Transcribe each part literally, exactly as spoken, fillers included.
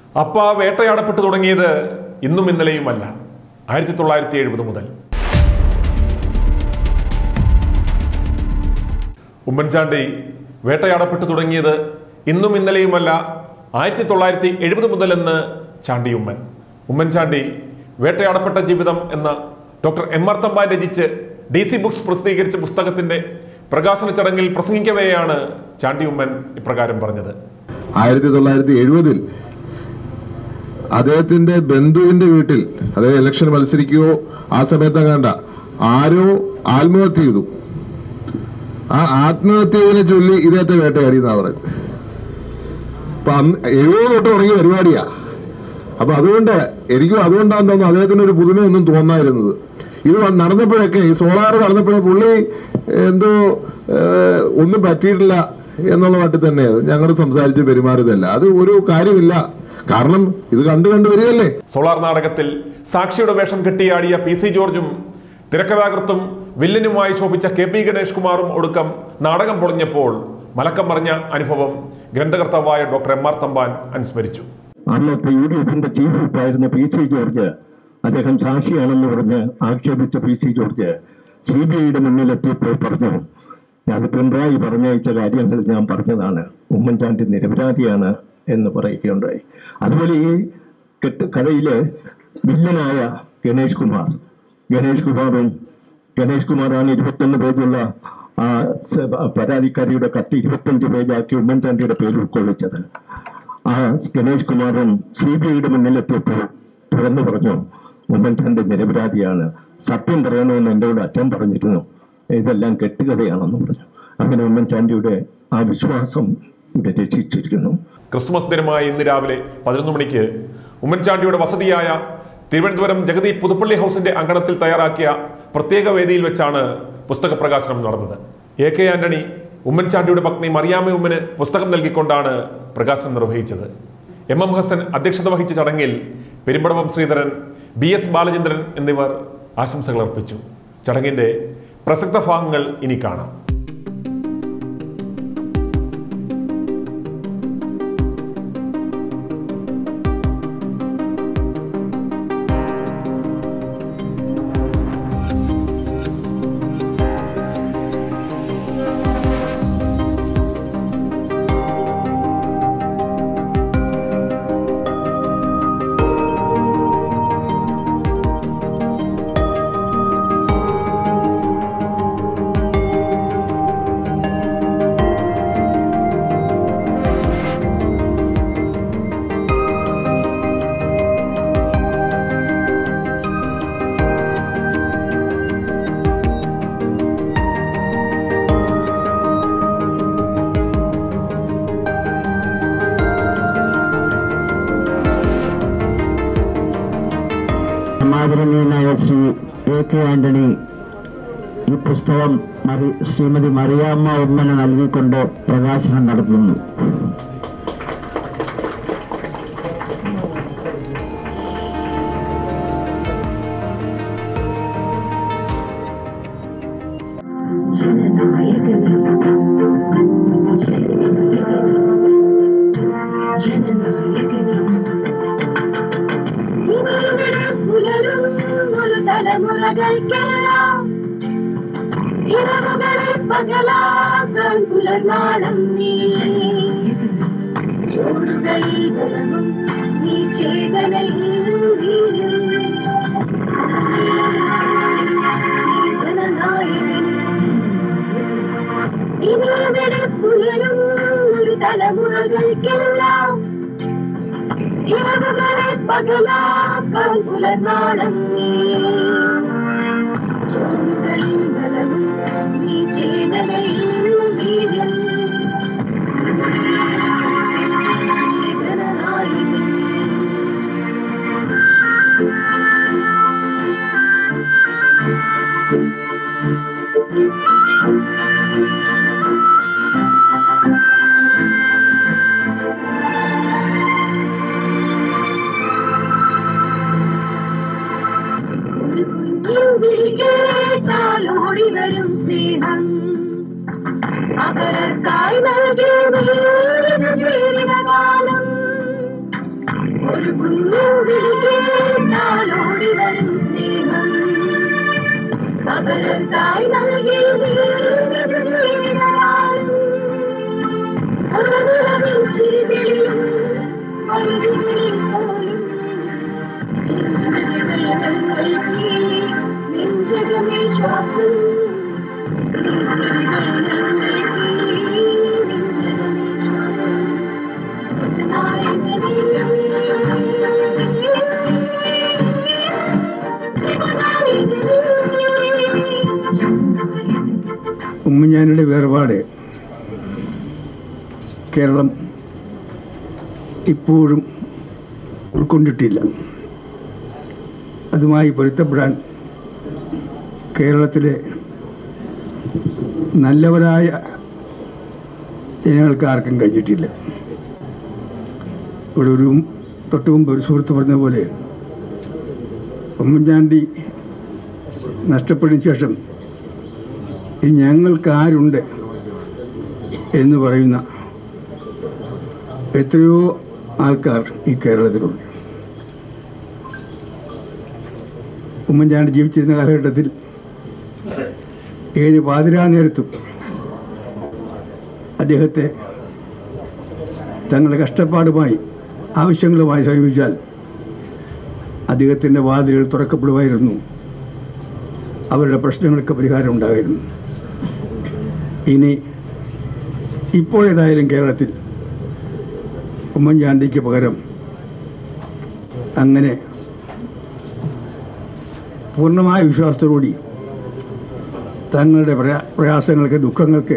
അപ്പ വേട്ടയാടപ്പെട്ടു തുടങ്ങിയത് ഇന്നും ഇന്നലെയുമല്ല, ആയിരത്തി തൊള്ളായിരത്തി എഴുപത് മുതൽ. ഉമ്മൻചാണ്ടി വേട്ടയാടപ്പെട്ടു തുടങ്ങിയത് ഇന്നും ഇന്നലെയുമല്ല, ആയിരത്തി തൊള്ളായിരത്തി എഴുപത് മുതലെന്ന് ചാണ്ടി ഉമ്മൻ. ഉമ്മൻചാണ്ടി വേട്ടയാടപ്പെട്ട ജീവിതം എന്ന ഡോക്ടർ എം ആർ തമ്പാൻ രചിച്ച് ഡി സി ബുക്സ് പ്രസിദ്ധീകരിച്ച പുസ്തകത്തിന്റെ പ്രകാശന ചടങ്ങിൽ പ്രസംഗിക്കവെയാണ് ചാണ്ടി ഉമ്മൻ ഇപ്രകാരം പറഞ്ഞത്. ആയിരത്തി തൊള്ളായിരത്തി എഴുപതിൽ അദ്ദേഹത്തിന്റെ ബന്ധുവിന്റെ വീട്ടിൽ അതായത് ഇലക്ഷൻ മത്സരിക്കുകയോ ആ സമയത്ത് കണ്ട ആരോ ആത്മഹത്യ ചെയ്തു. ആ ആത്മഹത്യയെ ചൊല്ലി ഇദ്ദേഹത്തെ വേട്ടയാടി എന്നാ പറയുന്നത്. അപ്പൊ അന്ന് എഴുപത് തൊട്ട് തുടങ്ങിയ പരിപാടിയാ. അപ്പൊ അതുകൊണ്ട് എനിക്കും അതുകൊണ്ടാന്ന് തോന്നുന്നു അദ്ദേഹത്തിന് ഒരു പുതുമയൊന്നും തോന്നായിരുന്നത്. ഇത് നടന്നപ്പോഴൊക്കെ ഈ സോളാർ നടന്നപ്പോഴേ പുള്ളി എന്തോ ഒന്നും പറ്റിയിട്ടില്ല എന്നുള്ള മട്ടിൽ തന്നെയാണ് ഞങ്ങൾ സംസാരിച്ച് പെരുമാറിയതല്ല. അത് ഒരു കാര്യമില്ല, കാരണം ഇത് കണ്ടു കണ്ടു വരികയല്ലേ. സോളാർ നാടകത്തിൽ സാക്ഷിയുടെ വേഷം കെട്ടിയാടിയ പി സി ജോർജും തിരക്കഥാകൃത്തും വില്ലനുമായി ശോഭിച്ച കെ പി ഗണേഷ് കുമാറും ഒടുക്കം നാടകം പൊളിഞ്ഞപ്പോൾ മലക്കം മറിഞ്ഞ അനുഭവം ഗ്രന്ഥകർത്താവായ ഡോക്ടർ എം ആർ തമ്പാൻ അനുസ്മരിച്ചു. അന്നത്തെ യു ഡി എഫിന്റെ ചീഫ് വിപ്പായിരുന്ന പി സി ജോർജ്, അദ്ദേഹം സാക്ഷിയാണെന്ന് പറഞ്ഞ് ആക്ഷേപിച്ച P C George C B ഐയുടെ മുന്നിലെത്തിയപ്പോൾ പറഞ്ഞു, അത് പിണറായി പറഞ്ഞയച്ച കാര്യങ്ങൾ ഞാൻ പറഞ്ഞതാണ്, ഉമ്മൻചാണ്ടി നിരപരാധിയാണ് എന്ന് പറയുകയുണ്ടായി. അതുപോലെ ഈ കെട്ട് കഥയിലെ വില്ലനായ ഗണേഷ് കുമാർ ഗണേഷ് കുമാറും ഗണേഷ് കുമാറാണ് ഇരുപത്തൊന്ന് പേജുള്ള ആ പരാതിക്കാരിയുടെ കത്ത് ഇരുപത്തഞ്ച് പേജാക്കി ഉമ്മൻചാണ്ടിയുടെ പേര് ഉൾക്കൊള്ളിച്ചത്. ആ ഗണേഷ് കുമാറും സി ബി ഐയുടെ മുന്നിലെത്തിയപ്പോൾ തുറന്നു പറഞ്ഞു, ഉമ്മൻചാണ്ടി നിരപരാധിയാണ്, സത്യം പറയണമെന്ന് എന്നോട് അച്ഛൻ പറഞ്ഞിരുന്നു, ഇതെല്ലാം കെട്ടുകഥയാണെന്ന് പറഞ്ഞു. അങ്ങനെ ഉമ്മൻചാണ്ടിയുടെ ആ വിശ്വാസം ഇവിടെ രക്ഷിച്ചിരിക്കുന്നു. ക്രിസ്തുമസ് ദിനമായ ഇന്ന് രാവിലെ പതിനൊന്ന് മണിക്ക് ഉമ്മൻചാണ്ടിയുടെ വസതിയായ തിരുവനന്തപുരം ജഗതി പുതുപ്പള്ളി ഹൗസിന്റെ അങ്കണത്തിൽ തയ്യാറാക്കിയ പ്രത്യേക വേദിയിൽ വെച്ചാണ് പുസ്തക പ്രകാശനം നടന്നത്. എ കെ ആന്റണി ഉമ്മൻചാണ്ടിയുടെ പത്നി മറിയാമ്മ ഉമ്മന് പുസ്തകം നൽകിക്കൊണ്ടാണ് പ്രകാശനം നിർവഹിച്ചത്. എം എം ഹസൻ അധ്യക്ഷത വഹിച്ച ചടങ്ങിൽ പെരുമ്പടവം ശ്രീധരൻ, ബി എസ് ബാലചന്ദ്രൻ എന്നിവർ ആശംസകൾ അർപ്പിച്ചു. ചടങ്ങിന്റെ പ്രസക്ത ഭാഗങ്ങൾ ഇനി കാണാം. ആദരണീയനായ ശ്രീ എ കെ ആന്റണി ഈ പുസ്തകം ശ്രീമതി മറിയാമ്മ ഉമ്മന് നൽകിക്കൊണ്ട് പ്രകാശനം നടത്തുന്നു. തലമുറകൾക്കെല്ലാം ഇരവുകളെ പകലാക്കാൻ പുലർനാളം നീ ചോടുകളിൽ വിളങ്ങും നീ ചേതനയിൽ ജനനായകൻ ഇനിവിടെ പുലരും ഒരു തലമുറകൾക്കെല്ലാം ഇരവുകളെ പകലാക്കാൻ പുലർനാളം നീ ചോടുകളിൽ വിളങ്ങും നീ ചേതനയിൽ വീഴും ജനനായകൻ കേട്ടാലോടി വരും സ്നേഹം ഒരു കുഞ്ഞു വിളി കേട്ടാലോടി വരും സ്നേഹം പകരത്തായി നൽകി ചിരി തെളിയും വലുതുകളിൽ പോലും നെഞ്ചകമേ ശ്വാസം നെഞ്ചകമേ ശ്വാസം ഉമ്മൻചാണ്ടിയുടെ വേർപാട് കേരളം ഇപ്പോഴും ഉൾക്കൊണ്ടിട്ടില്ല. അതുമായി പൊരുത്തപ്പെടാൻ കേരളത്തിലെ നല്ലവരായ ജനങ്ങൾക്ക് ആർക്കും കഴിഞ്ഞിട്ടില്ല. ഇവിടെ ഒരു തൊട്ടു മുമ്പ് ഒരു സുഹൃത്ത് പറഞ്ഞ പോലെ ഉമ്മൻചാണ്ടി നഷ്ടപ്പെട്ടതിന് ശേഷം ഇനി ഞങ്ങൾക്ക് ആരുണ്ട് എന്ന് പറയുന്ന എത്രയോ ആൾക്കാർ ഈ കേരളത്തിലുണ്ട്. ഉമ്മൻചാണ്ടി ജീവിച്ചിരുന്ന കാലഘട്ടത്തിൽ ഏത് പാതിരാ നേരത്തും അദ്ദേഹത്തെ തങ്ങളുടെ കഷ്ടപ്പാടുമായി ആവശ്യങ്ങളുമായി സമീപിച്ചാൽ അദ്ദേഹത്തിൻ്റെ വാതിലുകൾ തുറക്കപ്പെടുമായിരുന്നു. അവരുടെ പ്രശ്നങ്ങൾക്ക് പരിഹാരം ഉണ്ടായിരുന്നു. ഇനി ഇപ്പോഴേതായാലും കേരളത്തിൽ ഉമ്മൻചാണ്ടിക്ക് പകരം അങ്ങനെ പൂർണ്ണമായ വിശ്വാസത്തോടുകൂടി തങ്ങളുടെ പ്രയാസങ്ങൾക്ക് ദുഃഖങ്ങൾക്ക്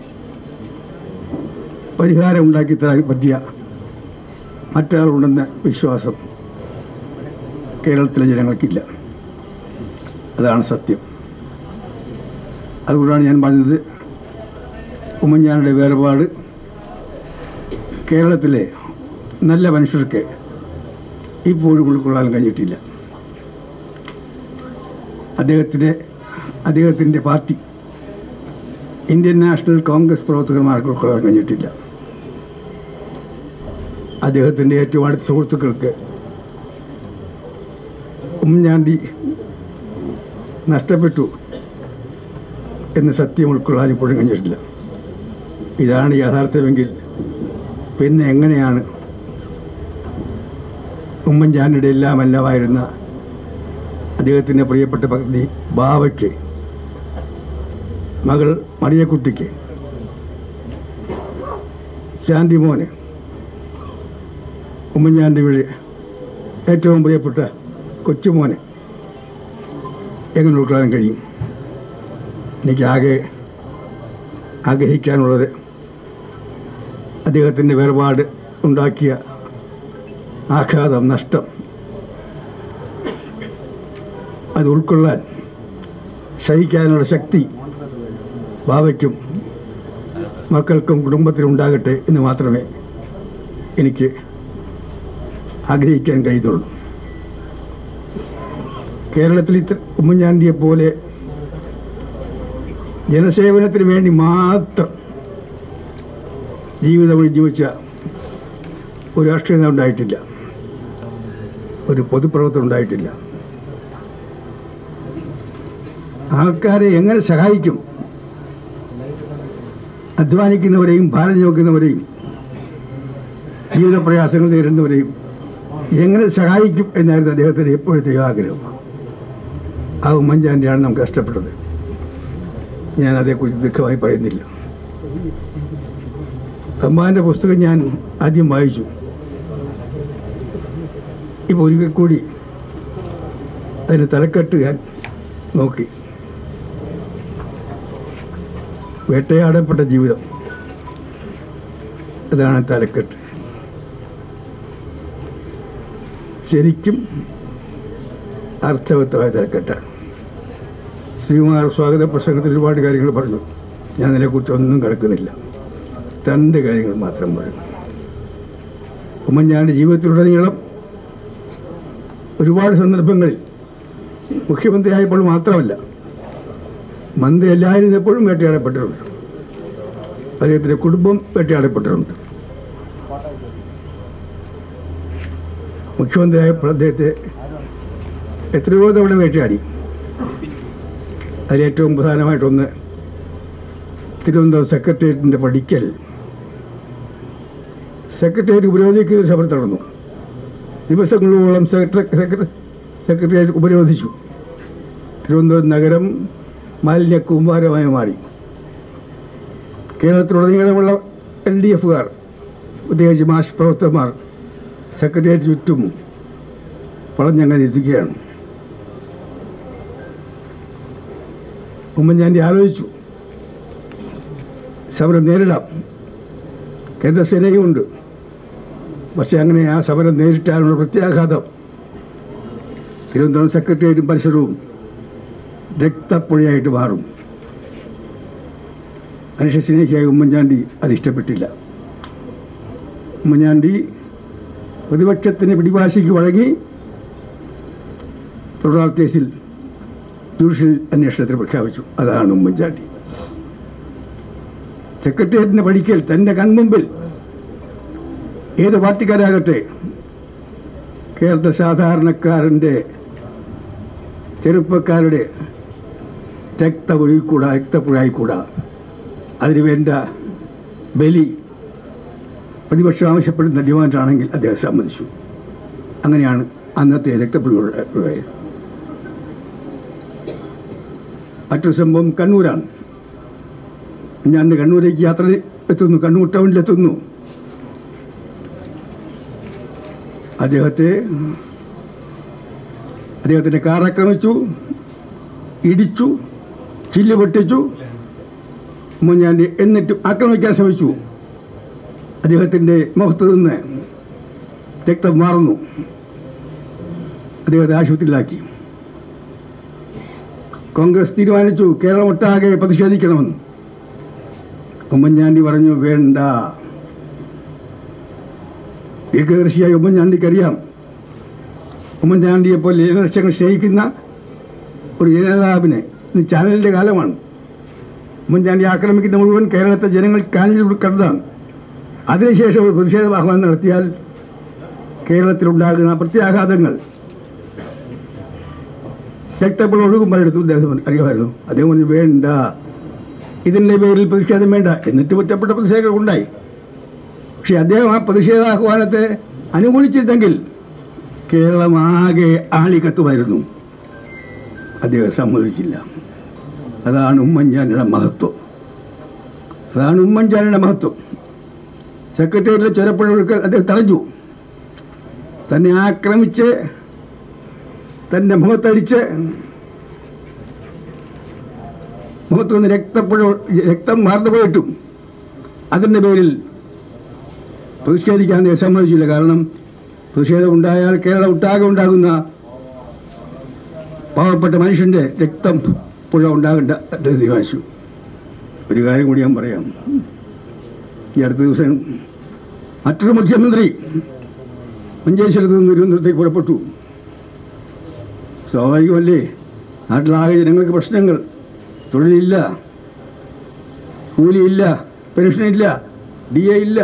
പരിഹാരം ഉണ്ടാക്കി തരാൻ പറ്റിയ മറ്റാളുണ്ടെന്ന വിശ്വാസം കേരളത്തിലെ ജനങ്ങൾക്കില്ല. അതാണ് സത്യം. അതുകൊണ്ടാണ് ഞാൻ പറഞ്ഞത് ഉമ്മൻചാണ്ടിയുടെ വേർപാട് കേരളത്തിലെ നല്ല മനുഷ്യർക്ക് ഇപ്പോഴും ഉൾക്കൊള്ളാൻ കഴിഞ്ഞിട്ടില്ല. അദ്ദേഹത്തിൻ്റെ അദ്ദേഹത്തിൻ്റെ പാർട്ടി ഇന്ത്യൻ നാഷണൽ കോൺഗ്രസ് പ്രവർത്തകന്മാർക്ക് ഉൾക്കൊള്ളാൻ കഴിഞ്ഞിട്ടില്ല. അദ്ദേഹത്തിൻ്റെ ഏറ്റവും അടുത്ത സുഹൃത്തുക്കൾക്ക് ഉമ്മൻചാണ്ടി നഷ്ടപ്പെട്ടു എന്ന സത്യം ഉൾക്കൊള്ളാൻ ഇപ്പോഴും കഴിഞ്ഞിട്ടില്ല. ഇതാണ് യാഥാർത്ഥ്യമെങ്കിൽ പിന്നെ എങ്ങനെയാണ് ഉമ്മൻചാണ്ടിയുടെ എല്ലാം എല്ലാമായിരുന്ന അദ്ദേഹത്തിൻ്റെ പ്രിയപ്പെട്ട പത്നി ബാവയ്ക്ക്, മകൾ മറിയക്കുട്ടിക്ക്, ശാന്തിമോന്, ഉമ്മൻചാണ്ടിയുടെ ഏറ്റവും പ്രിയപ്പെട്ട കൊച്ചുമോന് എങ്ങനെ ഉൾക്കൊള്ളാൻ കഴിയും? എനിക്കാകെ ആഗ്രഹിക്കാനുള്ളത് അദ്ദേഹത്തിൻ്റെ വേർപാട് ഉണ്ടാക്കിയ ആഘാതം, നഷ്ടം, അത് ഉൾക്കൊള്ളാൻ സഹിക്കാനുള്ള ശക്തി ബാവയ്ക്കും മക്കൾക്കും കുടുംബത്തിനും ഉണ്ടാകട്ടെ എന്ന് മാത്രമേ എനിക്ക് ആഗ്രഹിക്കാൻ കഴിയുന്നുള്ളൂ. കേരളത്തിൽ ഇത്ര ഉമ്മൻചാണ്ടിയെ പോലെ ജനസേവനത്തിന് വേണ്ടി മാത്രം ജീവിതം ജീവിച്ച ഒരു രാഷ്ട്രീയ നേതാവ് ഉണ്ടായിട്ടില്ല, ഒരു പൊതുപ്രവർത്തനം ഉണ്ടായിട്ടില്ല. ആൾക്കാരെ എങ്ങനെ സഹായിക്കും, അധ്വാനിക്കുന്നവരെയും ഭാരം ചുമക്കുന്നവരെയും ജീവിത പ്രയാസങ്ങൾ നേരിടുന്നവരെയും എങ്ങനെ സഹായിക്കും എന്നായിരുന്നു അദ്ദേഹത്തിൻ്റെ എപ്പോഴത്തെ ആഗ്രഹം. ആ ഉമ്മൻചാണ്ടിയാണ് നമുക്ക് കഷ്ടപ്പെട്ടത്. ഞാൻ അതേക്കുറിച്ച് ദുഃഖമായി പറയുന്നില്ല. തമ്പാൻ്റെ പുസ്തകം ഞാൻ ആദ്യം വായിച്ചു. ഇപ്പോൾ ഒരിക്കൽ കൂടി അതിന് തലക്കെട്ട് ഞാൻ നോക്കി. വേട്ടയാടപ്പെട്ട ജീവിതം, അതാണ് തലക്കെട്ട്. ശരിക്കും അർത്ഥവത്തമായ തലക്കെട്ടാണ്. ശ്രീകുമാർ സ്വാഗത പ്രസംഗത്തിൽ ഒരുപാട് കാര്യങ്ങൾ പറഞ്ഞു. ഞാൻ അതിനെക്കുറിച്ച് ഒന്നും കിടക്കുന്നില്ല, തൻ്റെ കാര്യങ്ങൾ മാത്രം പറഞ്ഞു. ഉമ്മൻചാണ്ടി ജീവിതത്തിലുടനീളം ഒരുപാട് സന്ദർഭങ്ങളിൽ മുഖ്യമന്ത്രിയായപ്പോൾ മാത്രമല്ല, മന്ത്രി എല്ലായിരുന്നപ്പോഴും വേട്ടയാടപ്പെട്ടിട്ടുണ്ട്. അദ്ദേഹത്തിൻ്റെ കുടുംബം വേട്ടയാടപ്പെട്ടിട്ടുണ്ട്. മുഖ്യമന്ത്രിയായപ്പോൾ അദ്ദേഹത്തെ എത്രയോ തവണ വേട്ടയാടി. അതിലേറ്റവും പ്രധാനമായിട്ടൊന്ന് തിരുവനന്തപുരം സെക്രട്ടേറിയറ്റിൻ്റെ പടിക്കൽ സെക്രട്ടേറിയറ്റ് ഉപരോധിക്കുന്ന സമരം നടന്നു. ദിവസങ്ങളോളം സെക്രട്ടറി സെക്രട്ടേറിയറ്റ് ഉപരോധിച്ചു. തിരുവനന്തപുരം നഗരം മാലിന്യ കൂമ്പാരമായി മാറി. കേരളത്തിലുടനീളമുള്ള എൽ ഡി എഫുകാർ, പ്രത്യേകിച്ച് മാഷ് പ്രവർത്തകന്മാർ സെക്രട്ടേറിയറ്റ് ചുറ്റും വളഞ്ഞങ്ങനെ എത്തിക്കുകയാണ്. ഉമ്മൻചാണ്ടി ആലോചിച്ചു, സമരം നേരിടാം, കേന്ദ്രസേനയുമുണ്ട്. പക്ഷെ അങ്ങനെ ആ സമരം നേരിട്ടാനുള്ള പ്രത്യാഘാതം തിരുവനന്തപുരം സെക്രട്ടേറിയറ്റും പരിസരവും രക്തപ്പുഴയായിട്ട് മാറും. മനുഷ്യസ്നേഹിയായ ഉമ്മൻചാണ്ടി അതിഷ്ടപ്പെട്ടില്ല. ഉമ്മൻചാണ്ടി പ്രതിപക്ഷത്തിന് പിടിവാശിക്ക് വഴങ്ങി തുടർ കേസിൽ ജുഡീഷ്യൽ അന്വേഷണത്തിന് പ്രഖ്യാപിച്ചു. അതാണ് ഉമ്മൻചാണ്ടി. സെക്രട്ടേറിയറ്റിന് പടിക്കൽ തൻ്റെ കൺമുമ്പിൽ ഏത് പാർട്ടിക്കാരാകട്ടെ കേരള സാധാരണക്കാരൻ്റെ ചെറുപ്പക്കാരുടെ രക്തമൊഴുകിക്കൂടാ, രക്തപ്പുഴായിക്കൂടാ. അതിന് വേണ്ട ബലി പ്രതിപക്ഷം ആവശ്യപ്പെടുന്ന ഡിമാൻഡാണെങ്കിൽ അദ്ദേഹം സമ്മതിച്ചു. അങ്ങനെയാണ് അന്നത്തെ രക്തപ്പുഴ. മറ്റൊരു സംഭവം കണ്ണൂരാണ്. ഞാൻ കണ്ണൂരേക്ക് യാത്ര എത്തുന്നു, കണ്ണൂർ ടൗണിലെത്തുന്നു. അദ്ദേഹത്തെ അദ്ദേഹത്തിൻ്റെ കാർ ആക്രമിച്ചു, ഇടിച്ചു, ചില്ല് പൊട്ടിച്ചു. ഉമ്മൻചാണ്ടി എന്നിട്ട് ആക്രമിക്കാൻ ശ്രമിച്ചു. അദ്ദേഹത്തിൻ്റെ മുഖത്ത് നിന്ന് രക്തം മാറുന്നു. അദ്ദേഹത്തെ ആശുപത്രിയിലാക്കി. കോൺഗ്രസ് തീരുമാനിച്ചു കേരളം ഒട്ടാകെ പ്രതിഷേധിക്കണമെന്ന്. ഉമ്മൻചാണ്ടി പറഞ്ഞു, വേണ്ട. ദീർഘദർശിയായ ഉമ്മൻചാണ്ടിക്കറിയാം, ഉമ്മൻചാണ്ടിയെ പോലെ ജനലക്ഷങ്ങൾ സ്നേഹിക്കുന്ന ഒരു ജനനേതാവിനെ, ഇത് ചാനലിൻ്റെ കാലമാണ്. ഉമ്മൻചാണ്ടി ആക്രമിക്കുന്ന മുഴുവൻ കേരളത്തെ ജനങ്ങൾ കാനലിൽ കണ്ടതാണ്. അതിനുശേഷം ഒരു പ്രതിഷേധമാഹ്വാനം നടത്തിയാൽ കേരളത്തിലുണ്ടാകുന്ന പ്രത്യാഘാതങ്ങൾ രക്തപ്പുഴ ഒഴുകും പലയിടത്തും അദ്ദേഹം അറിയാമായിരുന്നു. അദ്ദേഹം പറഞ്ഞു, വേണ്ട, ഇതിൻ്റെ പേരിൽ പ്രതിഷേധം വേണ്ട. എന്നിട്ട് ഒറ്റപ്പെട്ട പ്രതിഷേധങ്ങൾ ഉണ്ടായി. പക്ഷെ അദ്ദേഹം ആ പ്രതിഷേധാഹ്വാനത്തെ അനുകൂലിച്ചിരുന്നെങ്കിൽ കേരളമാകെ ആളിക്കത്തുമായിരുന്നു. അദ്ദേഹം സമ്മതിച്ചില്ല. അതാണ് ഉമ്മൻചാണ്ടിയുടെ മഹത്വം. അതാണ് ഉമ്മൻചാണ്ടിയുടെ മഹത്വം. സെക്രട്ടേറിയറ്റിലെ ചുരപ്പുഴ ഒഴുക്കൽ അദ്ദേഹം തടഞ്ഞു. തന്നെ ആക്രമിച്ച് തൻ്റെ മുഖത്തടിച്ച് മുഖത്തു നിന്ന് രക്തപ്പുഴ രക്തം മാർന്നു പോയിട്ടും അതിൻ്റെ പേരിൽ പ്രതിഷേധിക്കാൻ അദ്ദേഹം സമ്മതിച്ചില്ല. കാരണം പ്രതിഷേധം ഉണ്ടായാൽ കേരളം ഒട്ടാകെ ഉണ്ടാകുന്ന പാവപ്പെട്ട മനുഷ്യൻ്റെ രക്തം പുഴ ഉണ്ടാകേണ്ട അദ്ദേഹം തീരുമാനിച്ചു. ഒരു കാര്യം കൂടി ഞാൻ പറയാം. ഈ അടുത്ത ദിവസം മറ്റൊരു മുഖ്യമന്ത്രി മഞ്ചേശ്വരത്ത് നിന്ന് തിരുവനന്തപുരത്തേക്ക് പുറപ്പെട്ടു. സ്വാഭാവികമല്ലേ, നാട്ടിലാകെ ജനങ്ങൾക്ക് പ്രശ്നങ്ങൾ. തൊഴിലില്ല, കൂലിയില്ല, പെൻഷനില്ല, ഡി എ ഇല്ല,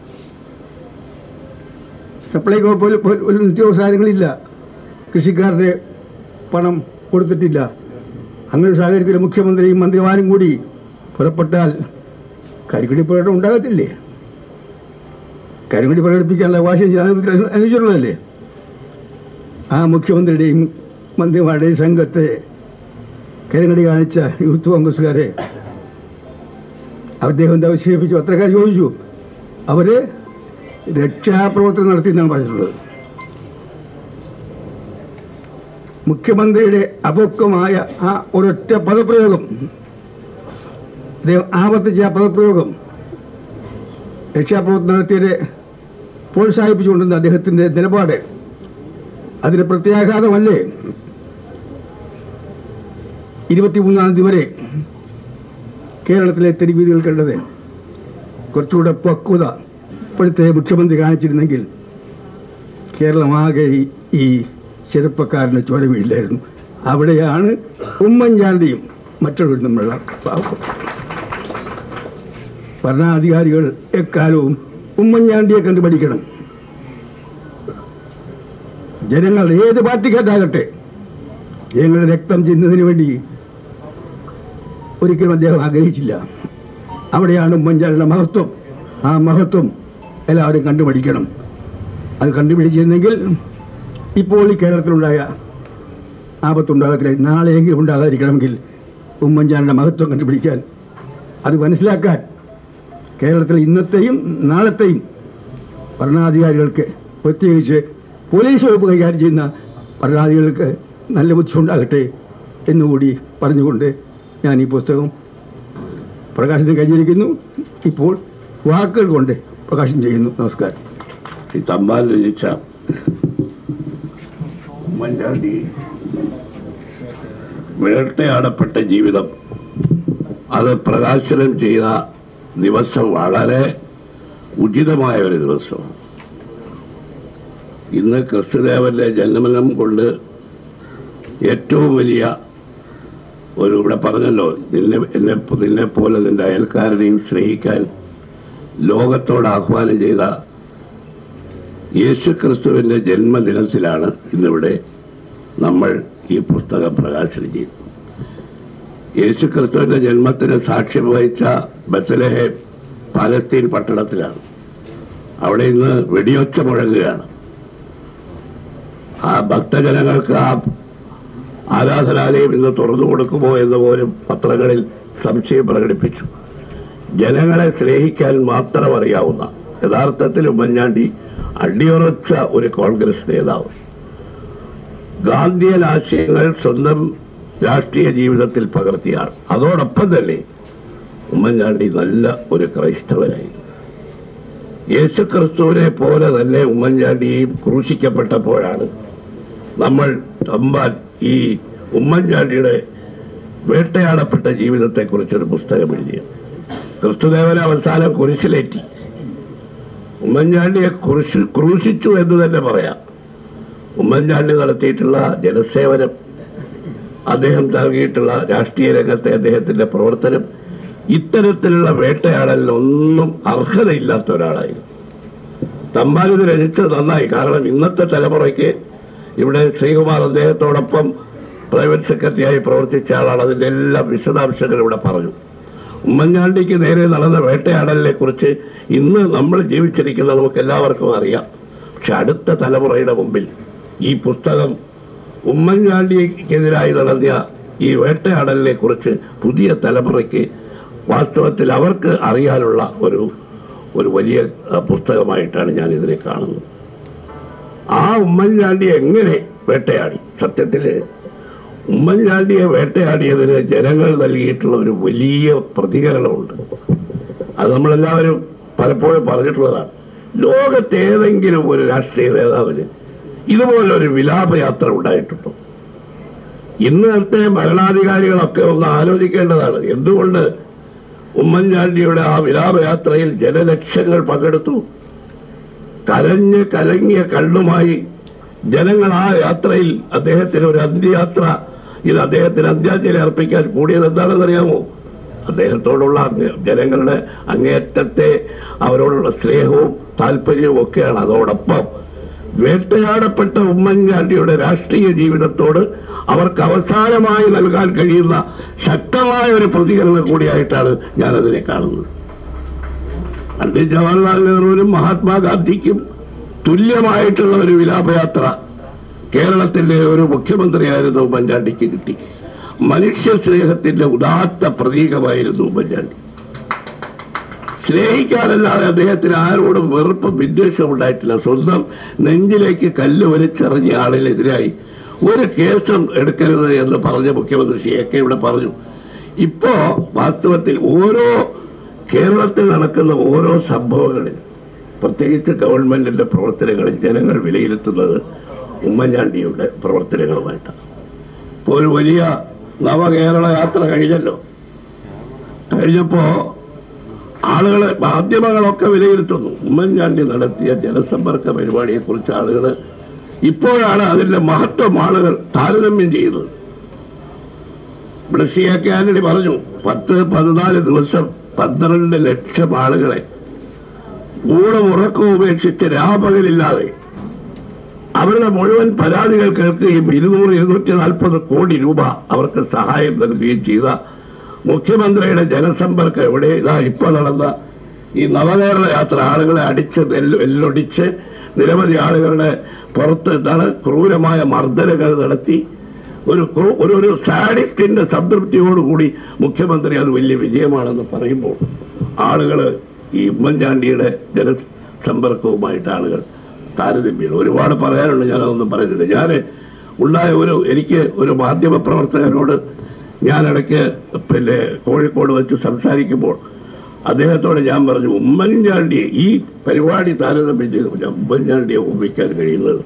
സപ്ലൈകോ പോലും നിത്യോപസാരങ്ങളില്ല, കൃഷിക്കാരുടെ പണം കൊടുത്തിട്ടില്ല. അങ്ങനെ ഒരു സാഹചര്യത്തിൽ മുഖ്യമന്ത്രിയും മന്ത്രിമാരും കൂടി പുറപ്പെട്ടാൽ കരിക്കുടി പ്രകടനം ഉണ്ടാകത്തില്ലേ? കരിക്കുടി പ്രകടിപ്പിക്കാനുള്ള വാശി ജനാധിപത്യത്തിൽ അനുവദിച്ചിട്ടുള്ളതല്ലേ? ആ മുഖ്യമന്ത്രിയുടെയും മന്ത്രിമാരുടെയും സംഘത്തെ കരിങ്ങടി കാണിച്ച യൂത്ത് കോൺഗ്രസ്സുകാരെ അദ്ദേഹം എന്താ വിശേഷിപ്പിച്ചു? അത്രക്കാർ ചോദിച്ചു. അവർ രക്ഷാപ്രവർത്തനം നടത്തിയെന്നാണ് പറഞ്ഞിട്ടുള്ളത്. മുഖ്യമന്ത്രിയുടെ അപക്വമായ ആ ഒരൊറ്റ പദപ്രയോഗം, അദ്ദേഹം ആവർത്തിച്ച ആ പദപ്രയോഗം രക്ഷാപ്രവർത്തനം നടത്തിയവരെ പ്രോത്സാഹിപ്പിച്ചുകൊണ്ടിരുന്ന അദ്ദേഹത്തിൻ്റെ നിലപാട്, അതിന് പ്രത്യാഘാതമല്ലേ ഇരുപത്തിമൂന്നാം തീയതി വരെ കേരളത്തിലെ തെരുവീതികൾ കണ്ടത്? കുറച്ചുകൂടെ പക്വത ഇപ്പോഴത്തെ മുഖ്യമന്ത്രി കാണിച്ചിരുന്നെങ്കിൽ കേരളമാകെ ഈ ചെറുപ്പക്കാരൻ്റെ ചോര വീഴില്ലായിരുന്നു. അവിടെയാണ് ഉമ്മൻചാണ്ടിയും മറ്റുള്ളവരും തമ്മിലുള്ള ഭരണാധികാരികൾ എക്കാലവും ഉമ്മൻചാണ്ടിയെ കണ്ടുപഠിക്കണം. ജനങ്ങൾ ഏത് പാർട്ടിക്കാരാകട്ടെ ജനങ്ങളുടെ രക്തം ചിന്തതിന് വേണ്ടി ഒരിക്കലും അദ്ദേഹം ആഗ്രഹിച്ചില്ല. അവിടെയാണ് ഉമ്മൻചാണ്ടിയുടെ മഹത്വം. ആ മഹത്വം എല്ലാവരും കണ്ടുപിടിക്കണം. അത് കണ്ടുപിടിച്ചിരുന്നെങ്കിൽ ഇപ്പോൾ ഈ കേരളത്തിലുണ്ടായ ആപത്തുണ്ടാകത്തില്ല. നാളെയെങ്കിലും ഉണ്ടാകാതിരിക്കണമെങ്കിൽ ഉമ്മൻചാണ്ടിയുടെ മഹത്വം കണ്ടുപിടിക്കാൻ, അത് മനസ്സിലാക്കാൻ കേരളത്തിലെ ഇന്നത്തെയും നാളത്തെയും ഭരണാധികാരികൾക്ക്, പ്രത്യേകിച്ച് പോലീസ് വകുപ്പ് കൈകാര്യം ചെയ്യുന്ന ഭരണാധികാരികൾക്ക് നല്ല ബുദ്ധി ഉണ്ടാകട്ടെ എന്നുകൂടി പറഞ്ഞുകൊണ്ട് ഞാൻ ഈ പുസ്തകം പ്രകാശനം കഴിഞ്ഞിരിക്കുന്നു. ഇപ്പോൾ വാക്കുകൾ കൊണ്ട് പ്രകാശനം ചെയ്യുന്നു. നമസ്കാരം. ഈ തമ്പാൻ രചിച്ച ഉമ്മൻചാണ്ടി വേട്ടയാടപ്പെട്ട ജീവിതം അത് പ്രകാശനം ചെയ്ത ദിവസം വളരെ ഉചിതമായ ഒരു ദിവസമാണ്. ഇന്ന് ക്രിസ്തുദേവന്റെ ജന്മദിനം കൊണ്ട് ഏറ്റവും വലിയ ഒരു, ഇവിടെ പറഞ്ഞല്ലോ, നിന്നെ എന്നെ നിന്നെ പോലെ നിന്റെ അയൽക്കാരനെയും സ്നേഹിക്കാൻ ലോകത്തോട് ആഹ്വാനം ചെയ്ത യേശു ക്രിസ്തുവിൻ്റെ ജന്മദിനത്തിലാണ് ഇന്നിവിടെ നമ്മൾ ഈ പുസ്തകം പ്രകാശനം ചെയ്യുന്നത്. യേശു ക്രിസ്തുവിൻ്റെ ജന്മത്തിന് സാക്ഷ്യം വഹിച്ച ബത്ലഹേം പാലസ്തീൻ പട്ടണത്തിലാണ്. അവിടെ ഇന്ന് വെടിയൊച്ച മുഴങ്ങുകയാണ്. ആ ഭക്തജനങ്ങൾക്ക് ആ ആരാധനാലയം ഇന്ന് തുറന്നു കൊടുക്കുമോ എന്ന് പോലും പത്രങ്ങളിൽ സംശയം പ്രകടിപ്പിച്ചു. ജനങ്ങളെ സ്നേഹിക്കാൻ മാത്രം അറിയാവുന്ന, യഥാർത്ഥത്തിൽ ഉമ്മൻചാണ്ടി അടിയുറച്ച ഒരു കോൺഗ്രസ് നേതാവ്, ഗാന്ധിയൻ ആശയങ്ങൾ സ്വന്തം രാഷ്ട്രീയ ജീവിതത്തിൽ പകർത്തിയാൾ. അതോടൊപ്പം തന്നെ ഉമ്മൻചാണ്ടി നല്ല ഒരു ക്രൈസ്തവനായി. യേശുക്രിസ്തുവിനെ പോലെ തന്നെ ഉമ്മൻചാണ്ടിയും ക്രൂശിക്കപ്പെട്ടപ്പോഴാണ് നമ്മൾ തമ്പാൻ ഈ ഉമ്മൻചാണ്ടിയുടെ വേട്ടയാടപ്പെട്ട ജീവിതത്തെക്കുറിച്ചൊരു പുസ്തകം എഴുതിയത്. ക്രിസ്തുദേവനെ അവസാനം കുരിശിലേറ്റി. ഉമ്മൻചാണ്ടിയെ കുരിശി ക്രൂശിച്ചു എന്ന് തന്നെ പറയാം. ഉമ്മൻചാണ്ടി നടത്തിയിട്ടുള്ള ജനസേവനം, അദ്ദേഹം നൽകിയിട്ടുള്ള രാഷ്ട്രീയ രംഗത്തെ അദ്ദേഹത്തിൻ്റെ പ്രവർത്തനം, ഇത്തരത്തിലുള്ള വേട്ടയാടലിനൊന്നും അർഹതയില്ലാത്ത ഒരാളായിരുന്നു. തമ്പാനിത് രചിച്ചത് നന്നായി. കാരണം ഇന്നത്തെ തലമുറയ്ക്ക് ഇവിടെ ശ്രീകുമാർ അദ്ദേഹത്തോടൊപ്പം പ്രൈവറ്റ് സെക്രട്ടറിയായി പ്രവർത്തിച്ച ആളാണ്. അതിൻ്റെ എല്ലാ വിശദാംശങ്ങളും ഇവിടെ പറഞ്ഞു. ഉമ്മൻചാണ്ടിക്ക് നേരെ നടന്ന വേട്ടയാടലിനെ കുറിച്ച് ഇന്ന് നമ്മൾ ജീവിച്ചിരിക്കുന്ന നമുക്ക് എല്ലാവർക്കും അറിയാം. പക്ഷെ അടുത്ത തലമുറയുടെ മുമ്പിൽ ഈ പുസ്തകം ഉമ്മൻചാണ്ടിക്കെതിരായി നടത്തിയ ഈ വേട്ടയാടലിനെ കുറിച്ച് പുതിയ തലമുറയ്ക്ക് വാസ്തവത്തിൽ അവർക്ക് അറിയാനുള്ള ഒരു ഒരു വലിയ പുസ്തകമായിട്ടാണ് ഞാൻ ഇതിനെ കാണുന്നത്. ആ ഉമ്മൻചാണ്ടി എങ്ങനെ വേട്ടയാടി? സത്യത്തിൽ ഉമ്മൻചാണ്ടിയെ വേട്ടയാടിയതിന് ജനങ്ങൾ നൽകിയിട്ടുള്ള ഒരു വലിയ പ്രതികരണമുണ്ട്. അത് നമ്മളെല്ലാവരും പലപ്പോഴും പറഞ്ഞിട്ടുള്ളതാണ്. ലോകത്തേതെങ്കിലും ഒരു രാഷ്ട്രീയ നേതാവിന് ഇതുപോലൊരു വിലാപയാത്ര ഉണ്ടായിട്ടുണ്ടോ? ഇന്നത്തെ ഭരണാധികാരികളൊക്കെ ഒന്ന് ആലോചിക്കേണ്ടതാണ്. എന്തുകൊണ്ട് ഉമ്മൻചാണ്ടിയുടെ ആ വിലാപയാത്രയിൽ ജനലക്ഷങ്ങൾ പങ്കെടുത്തു? കരഞ്ഞ് കലങ്ങിയ കണ്ണുമായി ജനങ്ങൾ ആ യാത്രയിൽ അദ്ദേഹത്തിന് ഒരു അന്ത്യയാത്ര, ഇത് അദ്ദേഹത്തിന് അന്ത്യാഞ്ജലി അർപ്പിക്കാൻ കൂടിയത് എന്താണെന്നറിയാമോ? അദ്ദേഹത്തോടുള്ള ജനങ്ങളുടെ അങ്ങേയറ്റത്തെ അവരോടുള്ള സ്നേഹവും താല്പര്യവും ഒക്കെയാണ്. അതോടൊപ്പം വേട്ടയാടപ്പെട്ട ഉമ്മൻചാണ്ടിയുടെ രാഷ്ട്രീയ ജീവിതത്തോട് അവർക്ക് അവസാനമായി നൽകാൻ കഴിയുന്ന ശക്തമായ ഒരു പ്രതികരണം കൂടിയായിട്ടാണ് ഞാനതിനെ കാണുന്നത്. പണ്ഡിറ്റ് ജവഹർലാൽ നെഹ്റുവിനും മഹാത്മാഗാന്ധിക്കും തുല്യമായിട്ടുള്ള ഒരു വിലാപയാത്ര കേരളത്തിലെ ഒരു മുഖ്യമന്ത്രിയായിരുന്നു ഉമ്മൻചാണ്ടിക്ക് കിട്ടി. മനുഷ്യ സ്നേഹത്തിന്റെ ഉദാത്ത പ്രതീകമായിരുന്നു ഉമ്മൻചാണ്ടി. സ്നേഹിക്കാനല്ലാതെ അദ്ദേഹത്തിന് ആരോടും വെറുപ്പും വിദ്വേഷവും ഉണ്ടായിട്ടില്ല. സ്വന്തം നെഞ്ചിലേക്ക് കല്ല് വലിച്ചെറിഞ്ഞ ആളിനെതിരായി ഒരു കേസും എടുക്കരുത് എന്ന് പറഞ്ഞ മുഖ്യമന്ത്രി ഷിയൊക്കെ ഇവിടെ പറഞ്ഞു. ഇപ്പോ വാസ്തവത്തിൽ ഓരോ കേരളത്തിൽ നടക്കുന്ന ഓരോ സംഭവങ്ങളിൽ, പ്രത്യേകിച്ച് ഗവൺമെന്റിന്റെ പ്രവർത്തനങ്ങളിൽ ജനങ്ങൾ വിലയിരുത്തുന്നത് ഉമ്മൻചാണ്ടിയുടെ പ്രവർത്തനങ്ങളുമായിട്ടാണ്. ഇപ്പോൾ ഒരു വലിയ നവകേരള യാത്ര കഴിഞ്ഞല്ലോ. കഴിഞ്ഞപ്പോ ആളുകളെ മാധ്യമങ്ങളൊക്കെ വിലയിരുത്തുന്നു. ഉമ്മൻചാണ്ടി നടത്തിയ ജനസമ്പർക്ക പരിപാടിയെക്കുറിച്ച് ആളുകൾ ഇപ്പോഴാണ് അതിന്റെ മഹത്വം ആളുകൾ താരതമ്യം ചെയ്യുന്നത്. ഇവിടെ സി എ കെ ആന്റണി പറഞ്ഞു, പത്ത് പതിനാല് ദിവസം പന്ത്രണ്ട് ലക്ഷം ആളുകളെ ഊണും ഉറക്കവും ഉപേക്ഷിച്ച് രാപകലില്ലാതെ അവരുടെ മുഴുവൻ പരാതികൾ കേൾക്കുകയും ഇരുന്നൂറ് ഇരുന്നൂറ്റി നാൽപ്പത് കോടി രൂപ അവർക്ക് സഹായം നൽകുകയും ചെയ്ത മുഖ്യമന്ത്രിയുടെ ജനസമ്പർക്കം എവിടെ? ഇതാ ഇപ്പോൾ നടന്ന ഈ നവകേരള യാത്ര ആളുകളെ അടിച്ച് എല്ലൊടിച്ച് നിരവധി ആളുകളുടെ പുറത്ത് എന്താണ് ക്രൂരമായ മർദ്ദനങ്ങൾ നടത്തി ഒരു ഒരു ഒരു സാഡിസ്റ്റിന്റെ സംതൃപ്തിയോടുകൂടി മുഖ്യമന്ത്രി അത് വലിയ വിജയമാണെന്ന് പറയുമ്പോൾ ആളുകൾ ഈ ഉമ്മൻചാണ്ടിയുടെ ജനസമ്പർക്കവുമായിട്ട് ആളുകൾ താരതമ്യം ഒരുപാട് പറയാനുണ്ട്. ഞാനതൊന്നും പറയുന്നില്ല. ഞാൻ ഉണ്ടായ ഒരു എനിക്ക് ഒരു മാധ്യമ പ്രവർത്തകനോട് ഞാനിടയ്ക്ക് പിന്നെ കോഴിക്കോട് വെച്ച് സംസാരിക്കുമ്പോൾ അദ്ദേഹത്തോട് ഞാൻ പറഞ്ഞു, ഉമ്മൻചാണ്ടിയെ ഈ പരിപാടി താരതമ്യം ചെയ്ത് ഉമ്മൻചാണ്ടിയെ ഉപയോഗിക്കാൻ കഴിയുന്നത്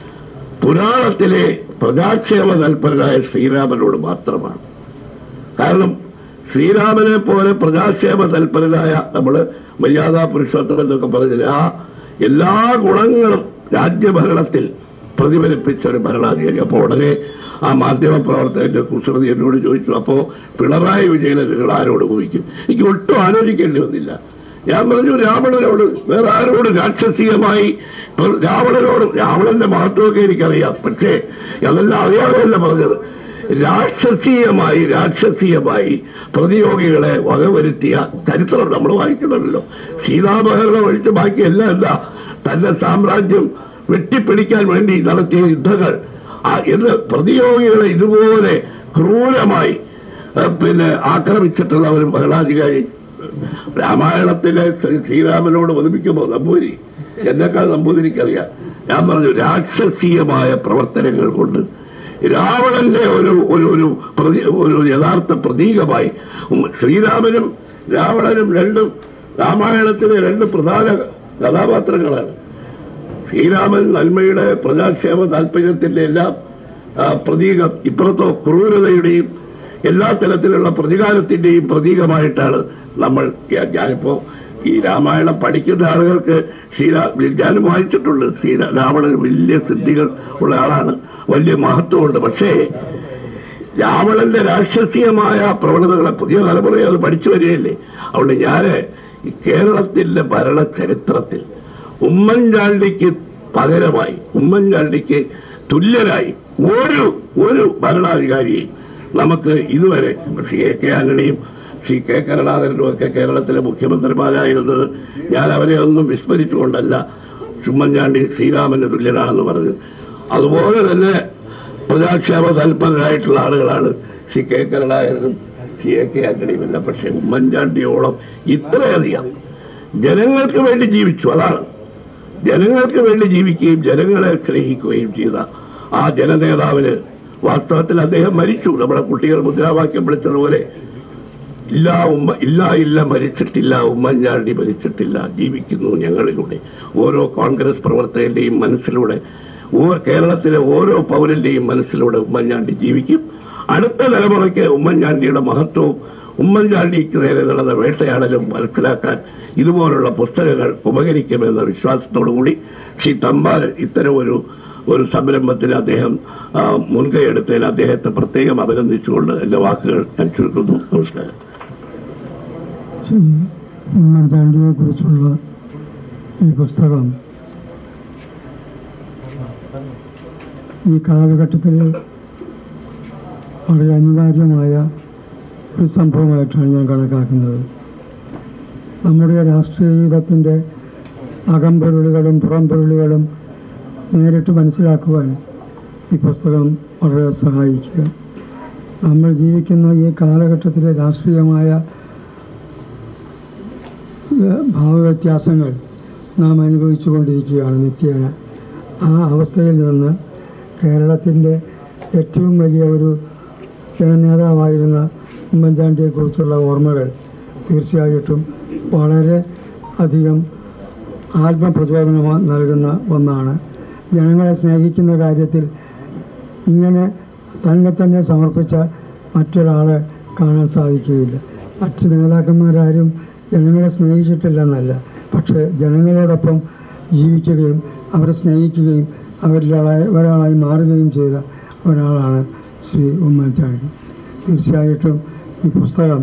പുരാണത്തിലെ പ്രജാക്ഷേമ തൽപരനായ ശ്രീരാമനോട് മാത്രമാണ്. കാരണം ശ്രീരാമനെ പോലെ പ്രജാക്ഷേമ തൽപരനായ നമ്മൾ മര്യാദാ പുരുഷോത്തമൻ എന്നൊക്കെ പറഞ്ഞില്ല, ആ എല്ലാ ഗുണങ്ങളും രാജ്യഭരണത്തിൽ പ്രതിഫലിപ്പിച്ച ഒരു ഭരണാധികാരി. അപ്പോൾ ഉടനെ ആ മാധ്യമ പ്രവർത്തകന്റെ കുസൃതി എന്നോട് ചോദിച്ചു, അപ്പോൾ പിണറായി വിജയനെ നിങ്ങൾ ആരോട് ഉപയോഗിക്കും? എനിക്ക് ഒട്ടും ആലോചിക്കേണ്ടി വന്നില്ല. ഞാൻ പറഞ്ഞു, രാവണനോട്, വേറെ ആരോട് രാക്ഷസീയമായി രാവണനോട്. രാവണന്റെ മഹത്വമൊക്കെ എനിക്കറിയാം, പക്ഷേ അതെല്ലാം അറിയാതെയല്ല പറഞ്ഞത്. രാക്ഷസീയമായി രാക്ഷസീയമായി പ്രതിയോഗികളെ വകവരുത്തിയ ചരിത്രം നമ്മൾ വായിക്കുന്നുണ്ടല്ലോ. സീതാപഹരണം ഒഴിച്ച് ബാക്കി എല്ലാം എന്താ? തന്റെ സാമ്രാജ്യം വെട്ടിപ്പിടിക്കാൻ വേണ്ടി നടത്തിയ യുദ്ധങ്ങൾ. എന്ന് പ്രതിയോഗികളെ ഇതുപോലെ ക്രൂരമായി പിന്നെ ആക്രമിച്ചിട്ടുള്ള ഒരു ഭരണാധികാരി രാമായണത്തിലെ ശ്രീരാമനോട് വധിപ്പിക്കുമ്പോൾ നമ്പൂരി എന്നെക്കാൾ നമ്പൂതിരിക്കറിയാം. ഞാൻ പറഞ്ഞു, രാക്ഷസീയമായ പ്രവർത്തനങ്ങൾ കൊണ്ട് രാവണന്റെ ഒരു ഒരു ഒരു പ്രതി ഒരു യഥാർത്ഥ പ്രതീകമായി ശ്രീരാമനും രാവണനും രണ്ടും രാമായണത്തിലെ രണ്ട് പ്രധാന കഥാപാത്രങ്ങളാണ്. ശ്രീരാമൻ നന്മയുടെ പ്രജാക്ഷേമ താല്പര്യത്തിന്റെ എല്ലാം പ്രതീകം, ഇപ്പുറത്തോ ക്രൂരതയുടെയും എല്ലാ തരത്തിലുള്ള പ്രതികാരത്തിന്റെയും പ്രതീകമായിട്ടാണ് നമ്മൾ. ഞാനിപ്പോ ഈ രാമായണം പഠിക്കുന്ന ആളുകൾക്ക് ശ്രീരാ ഞാനും വായിച്ചിട്ടുണ്ട്. ശ്രീരാ രാവണന് വലിയ സിദ്ധികൾ ഉള്ള ആളാണ്, വലിയ മഹത്വമുണ്ട്. പക്ഷേ രാവണന്റെ രാക്ഷസീയമായ പ്രവണതകളെ പുതിയ തലമുറയെ അത് പഠിച്ചു വരികയല്ലേ. അതുകൊണ്ട് ഞാൻ കേരളത്തിന്റെ ഭരണ ചരിത്രത്തിൽ ഉമ്മൻചാണ്ടിക്ക് പകരമായി, ഉമ്മൻചാണ്ടിക്ക് തുല്യരായി ഒരു ഒരു ഭരണാധികാരിയെയും നമുക്ക് ഇതുവരെ, ശ്രീ എ കെ ആന്റണിയും ശ്രീ കെ കരുണാകരനും ഒക്കെ കേരളത്തിലെ മുഖ്യമന്ത്രിമാരായിരുന്നത് ഞാൻ അവരെ ഒന്നും വിസ്മരിച്ചുകൊണ്ടല്ല ഉമ്മൻചാണ്ടി ശ്രീരാമന് തുല്യനാണെന്ന് പറഞ്ഞു. അതുപോലെ തന്നെ പ്രജാക്ഷേമ തൽപരരായിട്ടുള്ള ആളുകളാണ് ശ്രീ കെ കരുണാകരനും ശ്രീ എ കെ ആന്റണിയും എല്ലാം. പക്ഷേ ഉമ്മൻചാണ്ടിയോളം ഇത്രയധികം ജനങ്ങൾക്ക് വേണ്ടി ജീവിച്ചു. അതാണ്, ജനങ്ങൾക്ക് വേണ്ടി ജീവിക്കുകയും ജനങ്ങളെ സ്നേഹിക്കുകയും ചെയ്ത ആ ജനനേതാവിന് വാസ്തവത്തിൽ അദ്ദേഹം മരിച്ചു. നമ്മുടെ കുട്ടികൾ മുദ്രാവാക്യം വിളിച്ചതുപോലെ ഇല്ല ഉമ്മ ഇല്ല ഇല്ല മരിച്ചിട്ടില്ല, ഉമ്മൻചാണ്ടി മരിച്ചിട്ടില്ല, ജീവിക്കുന്നു ഞങ്ങളിലൂടെ. ഓരോ കോൺഗ്രസ് പ്രവർത്തകന്റെയും മനസ്സിലൂടെ, ഓരോ കേരളത്തിലെ ഓരോ പൗരന്റെയും മനസ്സിലൂടെ ഉമ്മൻചാണ്ടി ജീവിക്കും. അടുത്ത തലമുറയ്ക്ക് ഉമ്മൻചാണ്ടിയുടെ മഹത്വവും ഉമ്മൻചാണ്ടിക്ക് നേരെ നടന്ന വേട്ടയാടലും മനസ്സിലാക്കാൻ ഇതുപോലുള്ള പുസ്തകങ്ങൾ ഉപകരിക്കുമെന്ന വിശ്വാസത്തോടുകൂടി ശ്രീ തമ്പാൻ ഇത്തരം ഒരു ഒരു സംരംഭത്തിൽ അദ്ദേഹം മുൻകൈയെടുത്തതിൽ അദ്ദേഹത്തെ പ്രത്യേകം അഭിനന്ദിച്ചുകൊണ്ട് എൻ്റെ വാക്കുകൾ ഞാൻ ചുരുക്കുന്നു. നമസ്കാരം. ഉമ്മൻചാണ്ടിയെ കുറിച്ചുള്ള ഈ പുസ്തകം ഈ കാലഘട്ടത്തിൽ വളരെ അനിവാര്യമായ ഒരു സംഭവമായിട്ടാണ് ഞാൻ കണക്കാക്കുന്നത്. നമ്മുടെ രാഷ്ട്രീയ ജീവിതത്തിൻ്റെ അകംപൊരുളുകളും പുറംപൊരുളുകളും നേരിട്ട് മനസ്സിലാക്കുവാൻ ഈ പുസ്തകം വളരെ സഹായിക്കുക. നമ്മൾ ജീവിക്കുന്ന ഈ കാലഘട്ടത്തിലെ രാഷ്ട്രീയമായ ഭാവവ്യത്യാസങ്ങൾ നാം അനുഭവിച്ചു കൊണ്ടിരിക്കുകയാണ് നിത്യേന. ആ അവസ്ഥയിൽ നിന്ന് കേരളത്തിൻ്റെ ഏറ്റവും വലിയ ഒരു ജനനേതാവായിരുന്ന ഉമ്മൻചാണ്ടിയെക്കുറിച്ചുള്ള ഓർമ്മകൾ തീർച്ചയായിട്ടും വളരെ അധികം ആത്മപ്രചോദനം നൽകുന്ന ഒന്നാണ്. ജനങ്ങളെ സ്നേഹിക്കുന്ന കാര്യത്തിൽ ഇങ്ങനെ തന്നെ തന്നെ സമർപ്പിച്ച മറ്റൊരാളെ കാണാൻ സാധിക്കുകയില്ല. മറ്റ് നേതാക്കന്മാരാരും ജനങ്ങളെ സ്നേഹിച്ചിട്ടില്ലെന്നല്ല, പക്ഷേ ജനങ്ങളോടൊപ്പം ജീവിക്കുകയും അവരെ സ്നേഹിക്കുകയും അവരിലായി ഒരാളായി മാറുകയും ചെയ്ത ഒരാളാണ് ശ്രീ ഉമ്മൻചാണ്ടി. തീർച്ചയായിട്ടും ഈ പുസ്തകം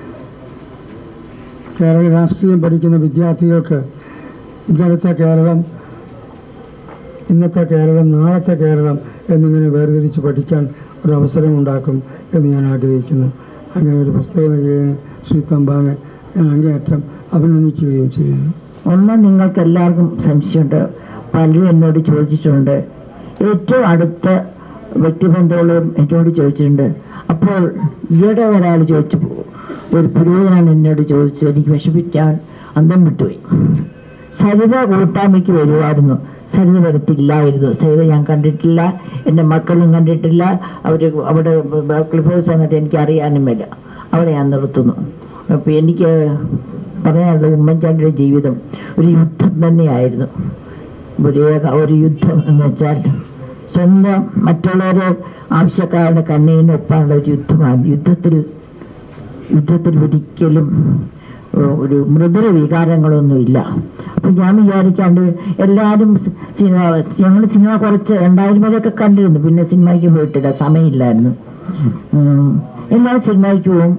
കേരള രാഷ്ട്രീയം പഠിക്കുന്ന വിദ്യാർത്ഥികൾക്ക് ഇന്നലത്തെ കേരളം ഇന്നത്തെ കേരളം നാളത്തെ കേരളം എന്നിങ്ങനെ വേർതിരിച്ച് പഠിക്കാൻ ഒരു അവസരം ഉണ്ടാക്കും എന്ന് ഞാൻ ആഗ്രഹിക്കുന്നു. അങ്ങനെ ഒരു പുസ്തകം എഴുതിയതിന് ശ്രീ തമ്പാനെ ഞാൻ അങ്ങേയറ്റം അഭിനന്ദിക്കുകയും ചെയ്യുന്നു. ഒന്ന്, നിങ്ങൾക്ക് എല്ലാവർക്കും സംശയമുണ്ട്. പലരും എന്നോട് ചോദിച്ചിട്ടുണ്ട്, ഏറ്റവും അടുത്ത വ്യക്തിബന്ധങ്ങളും എന്നോട് ചോദിച്ചിട്ടുണ്ട്. അപ്പോൾ ഈയിടെ ഒരാൾ ചോദിച്ചു, ഒരു പുരോഹിതനാണ് എന്നോട് ചോദിച്ചത്, എനിക്ക് വിഷമിക്കാൻ അന്തം വിട്ടുപോയി. സരിത കൂട്ടായ്മയ്ക്ക് വരുമായിരുന്നു, സരിത വരത്തില്ലായിരുന്നു. സരിത ഞാൻ കണ്ടിട്ടില്ല, എൻ്റെ മക്കളും കണ്ടിട്ടില്ല. അവർ അവിടെ ക്ലിഫേഴ്സ് വന്നിട്ട് എനിക്ക് അറിയാനും വരില്ല. അവിടെ ഞാൻ നിർത്തുന്നു. അപ്പോൾ എനിക്ക് പറയാനുള്ള ഉമ്മൻചാണ്ടിയുടെ ജീവിതം ഒരു യുദ്ധം തന്നെയായിരുന്നു. ഒരു ഒരു യുദ്ധം എന്ന് വെച്ചാൽ സ്വന്തം മറ്റുള്ളവരെ ആവശ്യക്കാരുടെ കണ്ണീരിനൊപ്പാനുള്ള ഒരു യുദ്ധമാണ്. യുദ്ധത്തിൽ യുദ്ധത്തിൽ ഒരിക്കലും ഒരു മൃദുല വികാരങ്ങളൊന്നുമില്ല. അപ്പം ഞാൻ വിചാരിക്കാണ്ട് എല്ലാവരും സിനിമ ഞങ്ങൾ സിനിമ കുറച്ച് രണ്ടായിരം വരെയൊക്കെ കണ്ടിരുന്നു. പിന്നെ സിനിമയ്ക്ക് പോയിട്ടില്ല, സമയമില്ലായിരുന്നു. എല്ലാവരും സിനിമയ്ക്ക് പോവും,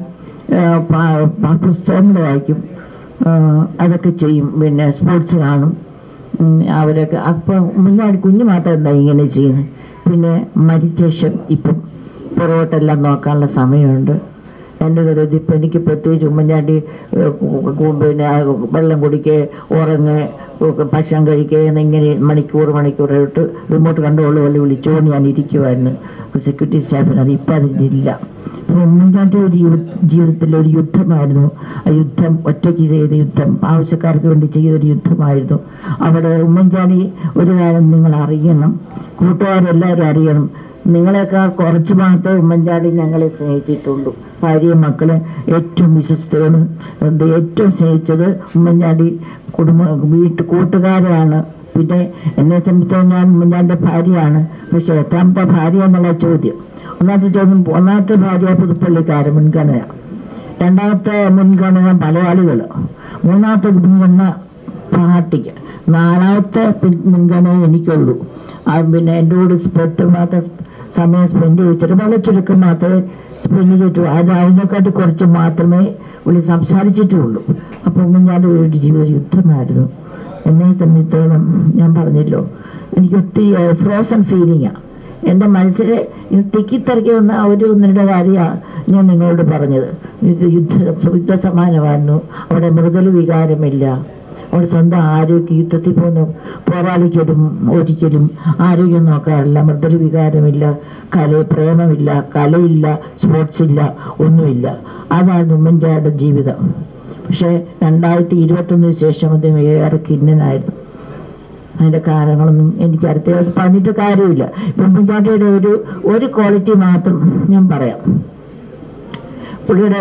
പുസ്തകങ്ങൾ വായിക്കും, അതൊക്കെ ചെയ്യും. പിന്നെ സ്പോർട്സ് കാണും അവരൊക്കെ. അപ്പം മുന്നാടി കുഞ്ഞു മാത്രം എന്താ ഇങ്ങനെ ചെയ്യുന്നത്. പിന്നെ മരിച്ച ശേഷം ഇപ്പം പുറകോട്ടെല്ലാം നോക്കാനുള്ള സമയമുണ്ട്. എൻ്റെ കരുതി ഇപ്പം എനിക്ക് പ്രത്യേകിച്ച് ഉമ്മൻചാണ്ടി പിന്നെ വെള്ളം കുടിക്കുക, ഉറങ്ങുക, ഭക്ഷണം കഴിക്കുക എന്നിങ്ങനെ മണിക്കൂർ മണിക്കൂറായിട്ട് റിമോട്ട് കൺട്രോൾ പോലെ വിളിച്ചുകൊണ്ട് ഞാൻ ഇരിക്കുമായിരുന്നു സെക്യൂരിറ്റി സ്റ്റാഫിന്. അത് ഇപ്പം അതില്ല. ഉമ്മൻചാണ്ടി ഒരു ജീവിതത്തിൽ ഒരു യുദ്ധമായിരുന്നു. ആ യുദ്ധം ഒറ്റയ്ക്ക് ചെയ്ത യുദ്ധം, ആവശ്യക്കാർക്ക് വേണ്ടി ചെയ്തൊരു യുദ്ധമായിരുന്നു. അവിടെ ഉമ്മൻചാണ്ടി ഒരു കാര്യം നിങ്ങൾ അറിയണം, കൂട്ടുകാരെല്ലാവരും അറിയണം, നിങ്ങളെക്കാൾ കുറച്ച് മാത്രമേ ഉമ്മൻചാണ്ടി ഞങ്ങളെ സ്നേഹിച്ചിട്ടുള്ളൂ. ഭാര്യയും മക്കളെ ഏറ്റവും വിശ്വസ്തയോട് ഏറ്റവും സ്നേഹിച്ചത് ഉമ്മൻചാണ്ടി കുടുംബ വീട്ടു കൂട്ടുകാരാണ്. പിന്നെ എന്നെ സംബന്ധിച്ചോളം ഞാൻ ഉമ്മൻചാണ്ടിയുടെ ഭാര്യയാണ്. പക്ഷേ എത്രാമത്തെ ഭാര്യ എന്നുള്ള ചോദ്യം, ഒന്നാമത്തെ ചോദ്യം ഒന്നാമത്തെ ഭാര്യ പുതുപ്പള്ളിക്കാരൻ മുൻഗണന, രണ്ടാമത്തെ മുൻഗണന മലയാളികൾ, മൂന്നാമത്തെ മുൻഗണന പാർട്ടിക്ക്, നാലാമത്തെ മുൻഗണന എനിക്കുള്ളൂ. പിന്നെ എൻ്റെ കൂടെ പത്ത് മാത്രം സമയം സ്പെൻഡ് ചെയ്തിട്ട് വളരെ ചുരുക്കം മാത്രമേ സ്പെൻഡ് ചെയ്തിട്ടുള്ളൂ. അത് അതിനെക്കാട്ടി കുറച്ച് മാത്രമേ പുള്ളി സംസാരിച്ചിട്ടുള്ളൂ. അപ്പം ഞാൻ ഒരു ജീവിത യുദ്ധമായിരുന്നു. എന്നെ സംബന്ധിച്ചോളം ഞാൻ പറഞ്ഞല്ലോ, എനിക്ക് ഒത്തിരി ഫ്രോസൺ ഫീലിംഗാണ്. എൻ്റെ മനസ്സിൽ തിക്കിത്തിറക്കി വന്ന ഒരു ഒന്നിൻ്റെ കാര്യമാണ് ഞാൻ നിങ്ങളോട് പറഞ്ഞത്. ഇത് യുദ്ധ യുദ്ധസമാനമായിരുന്നു. അവിടെ മൃദുല വികാരമില്ല. അവിടെ സ്വന്തം ആരോഗ്യ യുദ്ധത്തിൽ പോകുന്ന പോരാളിക്കൊരു ഒരിക്കലും ആരോഗ്യം നോക്കാറില്ല, മൃദുല വികാരമില്ല, കല പ്രേമമില്ല, കലയില്ല, സ്പോർട്സ് ഇല്ല, ഒന്നുമില്ല. അതായിരുന്നു ഉമ്മൻചാണ്ടിയുടെ ജീവിതം. പക്ഷേ രണ്ടായിരത്തി ഇരുപത്തൊന്നിന് ശേഷം അദ്ദേഹം ഏറെ ഖിന്നനായിരുന്നു. അതിൻ്റെ കാരണങ്ങളൊന്നും എനിക്ക് അടുത്ത പറഞ്ഞിട്ട് കാര്യമില്ല. ഉമ്മൻചാണ്ടിയുടെ ഒരു ഒരു ക്വാളിറ്റി മാത്രം ഞാൻ പറയാം. പുള്ളിയുടെ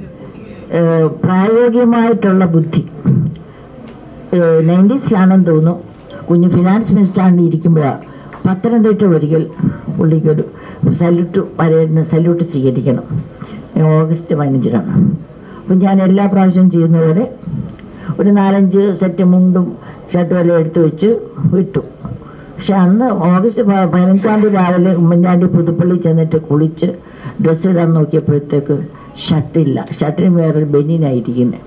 പ്രായോഗികമായിട്ടുള്ള ബുദ്ധി. നയൻറ്റീസിലാണെന്ന് തോന്നുന്നു, കുഞ്ഞ് ഫിനാൻസ് മിനിസ്റ്ററാണ് ഇരിക്കുമ്പോഴാണ് പത്തനംതിട്ട ഒരിക്കൽ പുള്ളിക്കൊരു സല്യൂട്ട് പരേഡിന് സല്യൂട്ട് സ്വീകരിക്കണം. ഓഗസ്റ്റ് പതിനഞ്ചിനാണ്. അപ്പം ഞാൻ എല്ലാ പ്രാവശ്യവും ചെയ്യുന്ന പോലെ ഒരു നാലഞ്ച് സെറ്റ് മുണ്ടും ഷർട്ടും എല്ലാം എടുത്ത് വെച്ച് വിട്ടു. പക്ഷെ അന്ന് ഓഗസ്റ്റ് പതിനഞ്ചാം തീയതി രാവിലെ ഉമ്മൻചാണ്ടി പുതുപ്പള്ളി ചെന്നിട്ട് കുളിച്ച് ഡ്രസ്സ് ഇടാൻ നോക്കിയപ്പോഴത്തേക്ക് ഷർട്ടില്ല. ഷർട്ടിന് വേറൊരു ബനിയനായിരിക്കുന്നത്.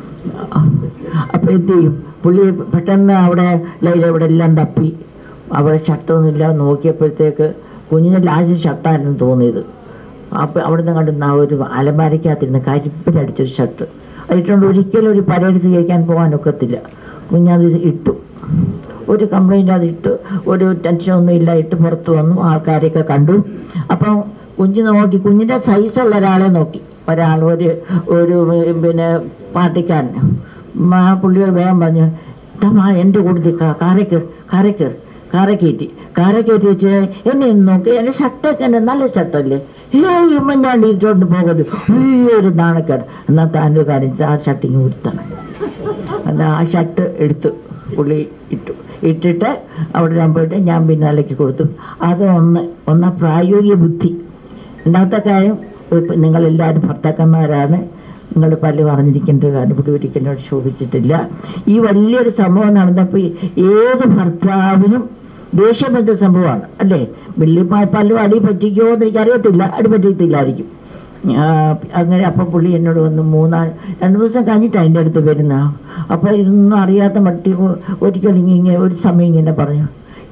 അപ്പോൾ എന്ത് ചെയ്യും? പുള്ളി പെട്ടെന്ന് അവിടെ ലൈല ഇവിടെ എല്ലാം തപ്പി അവിടെ ഷർട്ടൊന്നുമില്ല. നോക്കിയപ്പോഴത്തേക്ക് കുഞ്ഞിന് ലാസ്റ്റ് ഷർട്ടായിരുന്നു തോന്നിയത്. അപ്പോൾ അവിടെ നിന്ന് കണ്ടുന്ന ആ ഒരു അലമാരയ്ക്കകത്തിരുന്ന് കരിപ്പിലടിച്ചൊരു ഷർട്ട് അതിട്ടുണ്ട്. ഒരിക്കലും ഒരു പരേഡ് സ്വീകരിക്കാൻ പോകാനൊക്കത്തില്ല. കുഞ്ഞത് ഇട്ടു, ഒരു കംപ്ലൈൻ്റ് അതിട്ട്, ഒരു ടെൻഷനൊന്നും ഇല്ല, ഇട്ട് പുറത്ത് വന്നു. ആൾക്കാരെയൊക്കെ കണ്ടു. അപ്പം കുഞ്ഞ് നോക്കി, കുഞ്ഞിൻ്റെ സൈസുള്ള ഒരാളെ നോക്കി, ഒരാൾ ഒരു ഒരു പിന്നെ പാർട്ടിക്കാരൻ. ആ പുള്ളിയോട് വേഗം പറഞ്ഞു, തമാ എൻ്റെ കൂട്ടത്തിൽ കാരയ്ക്ക് കാരയ്ക്ക് കാറെ കയറ്റി കാറെ കയറ്റി വെച്ച് എന്നെ നോക്കി, എൻ്റെ ഷർട്ടൊക്കെ എൻ്റെ നല്ല ഷർട്ടല്ലേ, ഏയ് ഉമ്മൻചാണ്ടി ഇട്ടോണ്ട് പോകരുത്, ഈ ഒരു നാണക്കേട്. എന്നാൽ താൻ്റെ കാര്യം ആ ഷർട്ടിങ് ഊരിത്താണ്. എന്നാൽ ആ ഷർട്ട് എടുത്തു പുള്ളി ഇട്ടു. ഇട്ടിട്ട് അവിടെ ഞാൻ പോയിട്ട് ഞാൻ പിന്നാലേക്ക് കൊടുത്തു. അത് ഒന്ന് ഒന്നാ പ്രായോഗിക ബുദ്ധി. രണ്ടാമത്തെ കാര്യം, നിങ്ങളെല്ലാവരും ഭർത്താക്കന്മാരാണ്, നിങ്ങൾ പല്ല് പറഞ്ഞിരിക്കേണ്ട കാര്യം പുള്ളി ഒരിക്കലും ശോഭിച്ചിട്ടില്ല. ഈ വലിയൊരു സംഭവം നടന്നപ്പോൾ ഏത് ഭർത്താവിനും ദേഷ്യം പറ്റ സംഭവമാണ് അല്ലേ? വലിയ പല്ലും അടി പറ്റിക്കോ എന്ന് എനിക്കറിയത്തില്ല, അടി പറ്റിയിട്ടില്ലായിരിക്കും. അങ്ങനെ അപ്പം പുള്ളി എന്നോട് വന്ന് മൂന്നാല് രണ്ട് ദിവസം കഴിഞ്ഞിട്ടാണ് എൻ്റെ അടുത്ത് വരുന്ന. അപ്പോൾ ഇതൊന്നും അറിയാത്ത മട്ടി ഒരിക്കലും ഇങ്ങനെ ഒരു സമയം ഇങ്ങനെ പറഞ്ഞു,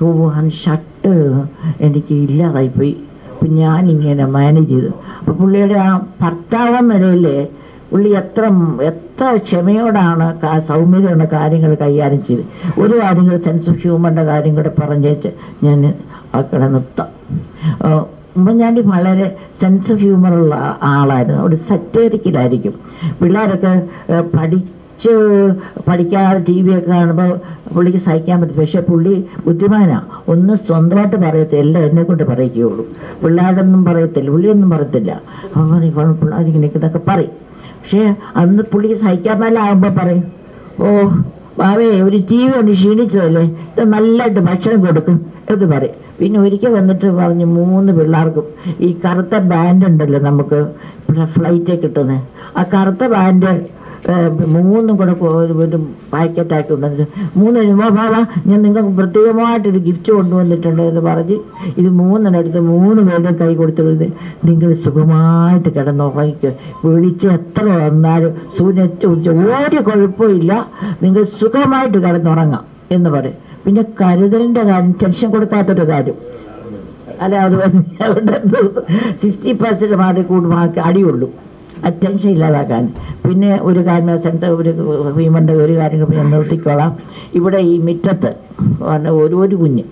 ഷർട്ട് എനിക്ക് ഇല്ലാതായിപ്പോയി. അപ്പം ഞാനിങ്ങനെ മാനേജ് ചെയ്തു. അപ്പോൾ പുള്ളിയുടെ ആ ഭർത്താവെന്ന നിലയിൽ പുള്ളി എത്ര എത്ര ക്ഷമയോടാണ് സൗമ്യതയുള്ള കാര്യങ്ങൾ കൈകാര്യം ചെയ്ത്. ഒരു കാര്യങ്ങൾ സെൻസ് ഓഫ് ഹ്യൂമറിൻ്റെ കാര്യം കൂടെ പറഞ്ഞേച്ച് ഞാൻ ആക്കടെ നിർത്താം. ഉമ്മൻചാണ്ടി വളരെ സെൻസ് ഓഫ് ഹ്യൂമറുള്ള ആളായിരുന്നു. ഒരു സറ്റേറിക്കലായിരിക്കും. പിള്ളേരൊക്കെ പഠിച്ച് പഠിക്കാതെ ടി വി ഒക്കെ കാണുമ്പോൾ പുള്ളിക്ക് സഹിക്കാൻ പറ്റും. പക്ഷേ പുള്ളി ബുദ്ധിമാനാണ്. ഒന്നും സ്വന്തമായിട്ട് പറയത്തില്ല, എല്ലാം എന്നെ കൊണ്ട് പറയിക്കുകയുള്ളൂ. പിള്ളേരൊന്നും പറയത്തില്ല, പുള്ളിയൊന്നും പറയത്തില്ല. അവൻ പിള്ളേരിങ്ങനെ ഇതൊക്കെ പറയും. പക്ഷേ അന്ന് പുള്ളിക്ക് സഹിക്കാൻ മേലാകുമ്പോൾ പറയും, ഓ ബാവേ ഒരു ടി വി കൊണ്ട് ക്ഷീണിച്ചതല്ലേ, ഇത് നല്ലതായിട്ട് ഭക്ഷണം കൊടുക്കും എന്ന് പറയും. പിന്നെ ഒരിക്കൽ വന്നിട്ട് പറഞ്ഞു, മൂന്ന് പിള്ളേർക്കും ഈ കറുത്ത ബാൻഡ് ഉണ്ടല്ലോ നമുക്ക് ഫ്ലൈറ്റ് കിട്ടുന്നത്, ആ കറുത്ത ബാൻഡ് മൂന്നും കൂടെ ഒരു പാക്കറ്റാക്കി കൊണ്ടുവന്നിട്ട് മൂന്ന് വാ വാ വാ ഞാൻ നിങ്ങൾക്ക് പ്രത്യേകമായിട്ടൊരു ഗിഫ്റ്റ് കൊണ്ടുവന്നിട്ടുണ്ട് എന്ന് പറഞ്ഞ് ഇത് മൂന്നെണ്ണെടുത്ത് മൂന്ന് പേരുടെ കൈ കൊടുത്തിരുന്നത്, നിങ്ങൾ സുഖമായിട്ട് കിടന്നുറങ്ങിക്കുക, വിളിച്ച് എത്ര വന്നാലും സൂര്യച്ച് ഉദിച്ച് ഒരു കുഴപ്പമില്ല, നിങ്ങൾ സുഖമായിട്ട് കിടന്നുറങ്ങാം എന്ന് പറയും. പിന്നെ കരുതലിൻ്റെ കാര്യം, ടെൻഷൻ കൊടുക്കാത്തൊരു കാര്യം അല്ല, അതുപോലെ സിക്സ്റ്റി പെർസെൻറ്റ് മാർക്ക് കൂടുമാർക്ക് അടിയുള്ളൂ, അറ്റൻഷൻ ഇല്ലാതാക്കാൻ. പിന്നെ ഒരു കാര്യം സെൻസ് ഒരു ഹ്യൂമൻ്റെ ഒരു കാര്യം ഞാൻ നിർത്തിക്കോളാം. ഇവിടെ ഈ മുറ്റത്ത് ഒരു ഒരു കുഞ്ഞ്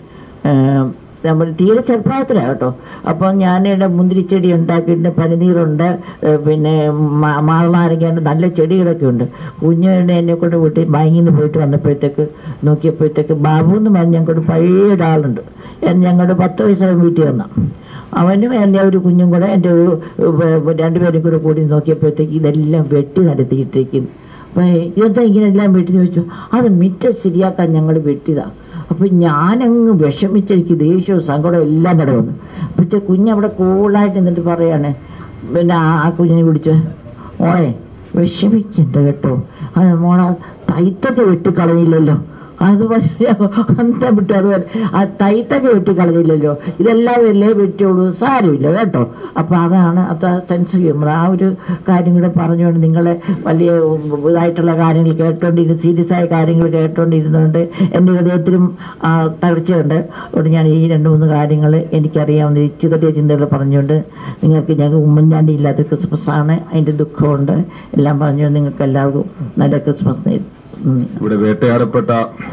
നമ്മൾ തീരെ ചെറുപ്രായത്തിലാണ് കേട്ടോ. അപ്പം ഞാനിവിടെ മുന്തിരിച്ചെടി ഉണ്ടാക്കിയിട്ട് പനിനീറുണ്ട്, പിന്നെ മാളനാരങ്ങയുണ്ട്, നല്ല ചെടികളൊക്കെ ഉണ്ട്. കുഞ്ഞിനെ എന്നെ കൊണ്ട് വീട്ടിൽ ബാങ്കിൽ നിന്ന് പോയിട്ട് വന്നപ്പോഴത്തേക്ക് നോക്കിയപ്പോഴത്തേക്ക് ബാബു എന്ന് പറഞ്ഞ് ഞങ്ങളുടെ പഴയ ഒരാളുണ്ട്, ഞങ്ങളുടെ പത്ത് വയസ്സായ വീട്ടിൽ വന്ന അവനും എൻ്റെ ഒരു കുഞ്ഞും കൂടെ എൻ്റെ ഒരു രണ്ടുപേരും കൂടെ കൂടി നോക്കിയപ്പോഴത്തേക്ക് ഇതെല്ലാം വെട്ടി നടത്തിയിട്ടിരിക്കുന്നു. അപ്പം ഇതെന്താ ഇങ്ങനെ എല്ലാം വെട്ടി ചോദിച്ചു, അത് മിറ്റം ശരിയാക്കാൻ ഞങ്ങൾ വെട്ടിയതാണ്. അപ്പം ഞാനങ്ങ് വിഷമിച്ചെനിക്ക് ദേഷ്യവും സങ്കടവും എല്ലാം കൂടെ വന്നു. അപ്പോഴത്തെ കുഞ്ഞവിടെ കൂളായിട്ട് എന്നിട്ട് പറയാണ്, പിന്നെ ആ കുഞ്ഞിനെ വിളിച്ചു, മോളെ വിഷമിക്കണ്ട കേട്ടോ, അത് മോളെ തൈത്തൊക്കെ വെട്ടിക്കളഞ്ഞില്ലല്ലോ, അത് അന്തം വിട്ടു, അതുപോലെ ആ തൈത്തൊക്കെ വെട്ടിക്കളഞ്ഞില്ലല്ലോ, ഇതെല്ലാം എല്ലേ വെട്ടിയോളൂ, സാരമില്ല കേട്ടോ. അപ്പം അതാണ് അത് സെൻസ് ഹ്യൂമർ. ആ ഒരു കാര്യം കൂടെ പറഞ്ഞുകൊണ്ട് നിങ്ങളെ വലിയ ഇതായിട്ടുള്ള കാര്യങ്ങൾ കേട്ടോണ്ടിരുന്ന് സീരിയസ് ആയ കാര്യങ്ങൾ കേട്ടോണ്ടിരുന്നുകൊണ്ട് എൻ്റെ ഹൃദയത്തിലും തകർച്ചയുണ്ട്. അതുകൊണ്ട് ഞാൻ ഈ രണ്ട് മൂന്ന് കാര്യങ്ങൾ എനിക്കറിയാവുന്ന ചിതറിയ ചിന്തകൾ പറഞ്ഞുകൊണ്ട് നിങ്ങൾക്ക് ഞങ്ങൾക്ക് ഉമ്മൻചാണ്ടി ഇല്ലാത്ത ക്രിസ്മസ് ആണ്, അതിൻ്റെ ദുഃഖമുണ്ട്, എല്ലാം പറഞ്ഞുകൊണ്ട് നിങ്ങൾക്ക് എല്ലാവർക്കും നല്ല ക്രിസ്മസ് നേരും. ഇവിടെ വേട്ടയാടപ്പെട്ട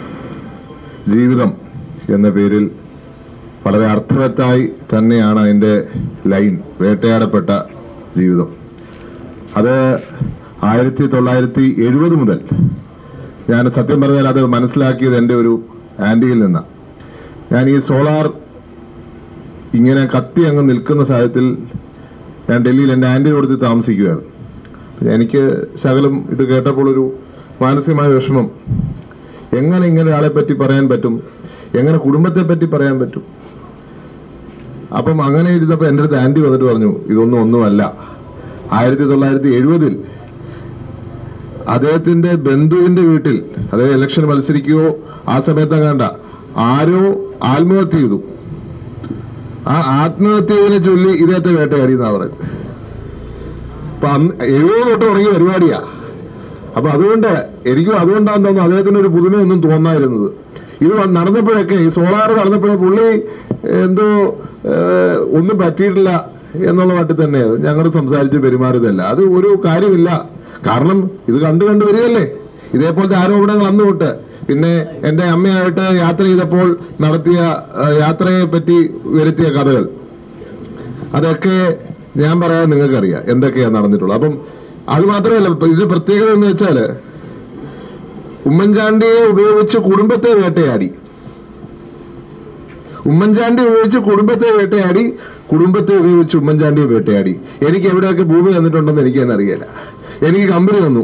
ജീവിതം എന്ന പേരിൽ വളരെ അർത്ഥവത്തായി തന്നെയാണ് അതിൻ്റെ ലൈൻ, വേട്ടയാടപ്പെട്ട ജീവിതം. അത് ആയിരത്തി തൊള്ളായിരത്തി എഴുപത് മുതൽ ഞാൻ സത്യം പറഞ്ഞാൽ അത് മനസ്സിലാക്കിയത് എൻ്റെ ഒരു ആൻറ്റിയിൽ നിന്നാണ്. ഞാൻ ഈ സോളാർ ഇങ്ങനെ കത്തി അങ്ങ് നിൽക്കുന്ന സാഹചര്യത്തിൽ ഞാൻ ഡൽഹിയിൽ എൻ്റെ ആൻറ്റിയുടെ അടുത്ത് താമസിക്കുകയായിരുന്നു. എനിക്ക് ശകലം ഇത് കേട്ടപ്പോൾ ഒരു മാനസികമായ വിഷമം. എങ്ങനെ ഇങ്ങനെ ഒരാളെ പറ്റി പറയാൻ പറ്റും, എങ്ങനെ കുടുംബത്തെ പറ്റി പറയാൻ പറ്റും? അപ്പം അങ്ങനെ ഇരുന്നപ്പോൾ എൻ്റെ അടുത്ത് ആൻറ്റി വന്നിട്ട് പറഞ്ഞു, ഇതൊന്നും ഒന്നുമല്ല, ആയിരത്തി തൊള്ളായിരത്തി എഴുപതിൽ അദ്ദേഹത്തിന്റെ ബന്ധുവിന്റെ വീട്ടിൽ അതായത് ഇലക്ഷൻ മത്സരിക്കുകയോ ആ സമയത്ത് കണ്ട ആരോ ആത്മഹത്യ ചെയ്തു. ആ ആത്മഹത്യയെ ചൊല്ലി ഇദ്ദേഹത്തെ വേട്ടയാടി എന്നാ പറയുന്നത്. അപ്പൊ അന്ന് എഴുപത് തൊട്ട് തുടങ്ങിയ പരിപാടിയാ. അപ്പൊ അതുകൊണ്ട് എനിക്കും അതുകൊണ്ടാന്ന് തോന്നുന്നു അദ്ദേഹത്തിന് ഒരു പുതുമയൊന്നും തോന്നായിരുന്നത്. ഇത് നടന്നപ്പോഴൊക്കെ ഈ സോളാർ നടന്നപ്പോഴേ പുള്ളി എന്തോ ഒന്നും പറ്റിയിട്ടില്ല എന്നുള്ള മട്ടിൽ തന്നെയാണ് ഞങ്ങൾ സംസാരിച്ച് പെരുമാറിയതല്ല. അത് ഒരു കാര്യമില്ല, കാരണം ഇത് കണ്ടു കണ്ടു വരികയല്ലേ ഇതേപോലത്തെ ആരോപണങ്ങൾ അന്ന് തൊട്ട്. പിന്നെ എൻ്റെ അമ്മയായിട്ട് യാത്ര ചെയ്തപ്പോൾ നടത്തിയ യാത്രയെ പറ്റി വരുത്തിയ കഥകൾ അതൊക്കെ ഞാൻ പറയാൻ നിങ്ങൾക്കറിയാം എന്തൊക്കെയാണ് നടന്നിട്ടുള്ളത്. അപ്പം അത് മാത്രമല്ല, ഇതിന്റെ പ്രത്യേകത എന്ന് വെച്ചാൽ ഉമ്മൻചാണ്ടിയെ ഉപയോഗിച്ച് കുടുംബത്തെ വേട്ടയാടി, ഉമ്മൻചാണ്ടി ഉപയോഗിച്ച് കുടുംബത്തെ വേട്ടയാടി, കുടുംബത്തെ ഉപയോഗിച്ച് ഉമ്മൻചാണ്ടിയെ വേട്ടയാടി. എനിക്ക് എവിടെയൊക്കെ ഭൂമി തന്നിട്ടുണ്ടെന്ന് എനിക്ക് തന്നെ അറിയില്ല. എനിക്ക് കമ്പനി തന്നു,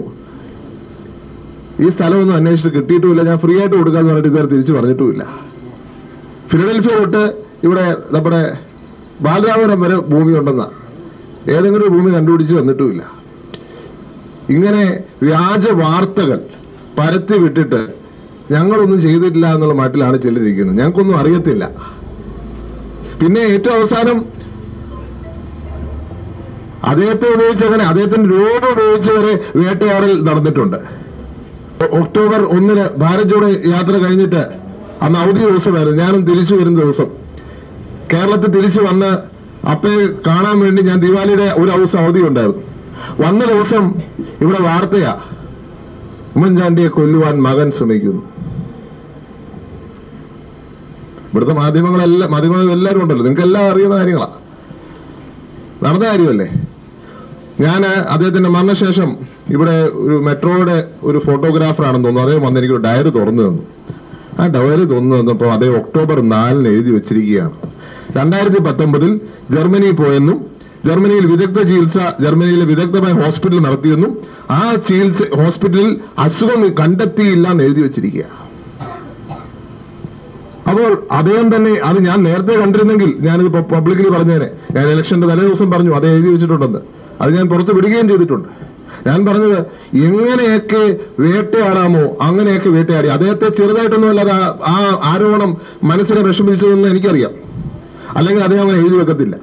ഈ സ്ഥലമൊന്നും അന്വേഷിച്ച് കിട്ടിയിട്ടുമില്ല, ഞാൻ ഫ്രീ ആയിട്ട് കൊടുക്കാന്ന് പറഞ്ഞിട്ട് ഇതുവരെ തിരിച്ചു പറഞ്ഞിട്ടുമില്ല. ഫിലഡൽഫിയ തൊട്ട് ഇവിടെ നമ്മുടെ ബാലരാമപുരം വരെ ഭൂമി ഉണ്ടെന്ന ഏതെങ്കിലും ഒരു ഭൂമി കണ്ടുപിടിച്ച് തന്നിട്ടുമില്ല. ഇങ്ങനെ വ്യാജ വാർത്തകൾ പരത്തി വിട്ടിട്ട് ഞങ്ങളൊന്നും ചെയ്തിട്ടില്ല എന്നുള്ള മട്ടിലാണ് ചിലരിക്കുന്നത്. ഞങ്ങൾക്കൊന്നും അറിയത്തില്ല. പിന്നെ ഏറ്റവും അവസാനം അദ്ദേഹത്തെ ഉപയോഗിച്ച് അങ്ങനെ അദ്ദേഹത്തിന്റെ രോഗം ഉപയോഗിച്ച് വരെ വേട്ടയാടൽ നടന്നിട്ടുണ്ട്. ഒക്ടോബർ ഒന്നിന് ഭാരത് ജോഡോ യാത്ര കഴിഞ്ഞിട്ട് അന്ന് അവധി ദിവസമായിരുന്നു. ഞാനും തിരിച്ചു വരുന്ന ദിവസം കേരളത്തിൽ തിരിച്ചു വന്ന് അപ്പയെ കാണാൻ വേണ്ടി ഞാൻ ദിവാലിയുടെ ഒരു ദിവസം അവധി ഉണ്ടായിരുന്നു. വന്ന ദിവസം ഇവിടെ വാർത്തയാ, ഉമ്മൻചാണ്ടിയെ കൊല്ലുവാൻ മകൻ ശ്രമിക്കുന്നു. ഇവിടുത്തെ മാധ്യമങ്ങളെല്ലാം മാധ്യമങ്ങൾ എല്ലാവരും ഉണ്ടല്ലോ, നിങ്ങൾക്ക് എല്ലാം അറിയുന്ന കാര്യങ്ങളാ, നടന്ന കാര്യമല്ലേ. ഞാൻ അദ്ദേഹത്തിന്റെ മരണശേഷം ഇവിടെ ഒരു മെട്രോയുടെ ഒരു ഫോട്ടോഗ്രാഫറാണെന്ന് തോന്നുന്നു, അദ്ദേഹം വന്ന് എനിക്കൊരു ഡയറി തുറന്നു തന്നു. ആ ഡയറി തുറന്നു തന്നപ്പോൾ അദ്ദേഹം ഒക്ടോബർ നാലിന് എഴുതി വെച്ചിരിക്കുകയാണ്, രണ്ടായിരത്തി പത്തൊമ്പതിൽ ജർമ്മനി പോയെന്നും ജർമ്മനിയിൽ വിദഗ്ധ ചികിത്സ ജർമ്മനിയിലെ വിദഗ്ധമായ ഹോസ്പിറ്റൽ നടത്തിയെന്നും ആ ചികിത്സ ഹോസ്പിറ്റലിൽ അസുഖം കണ്ടെത്തിയില്ല എന്ന് എഴുതി വെച്ചിരിക്കുക. അപ്പോൾ അദ്ദേഹം തന്നെ, അത് ഞാൻ നേരത്തെ കണ്ടിരുന്നെങ്കിൽ ഞാനിത് പബ്ലിക്കലി പറഞ്ഞേനെ. ഞാൻ ഇലക്ഷന്റെ തലേ ദിവസം പറഞ്ഞു അത് എഴുതി വെച്ചിട്ടുണ്ടെന്ന്, അത് ഞാൻ പുറത്ത് വിടുകയും ചെയ്തിട്ടുണ്ട്. ഞാൻ പറഞ്ഞത് എങ്ങനെയൊക്കെ വേട്ടയാടാമോ അങ്ങനെയൊക്കെ വേട്ടയാടി. അദ്ദേഹത്തെ ചെറുതായിട്ടൊന്നും അല്ലാതെ ആ ആരോപണം മനസ്സിനെ വിഷമിച്ചതെന്ന് എനിക്കറിയാം, അല്ലെങ്കിൽ അദ്ദേഹം അങ്ങനെ എഴുതി വെക്കത്തില്ല.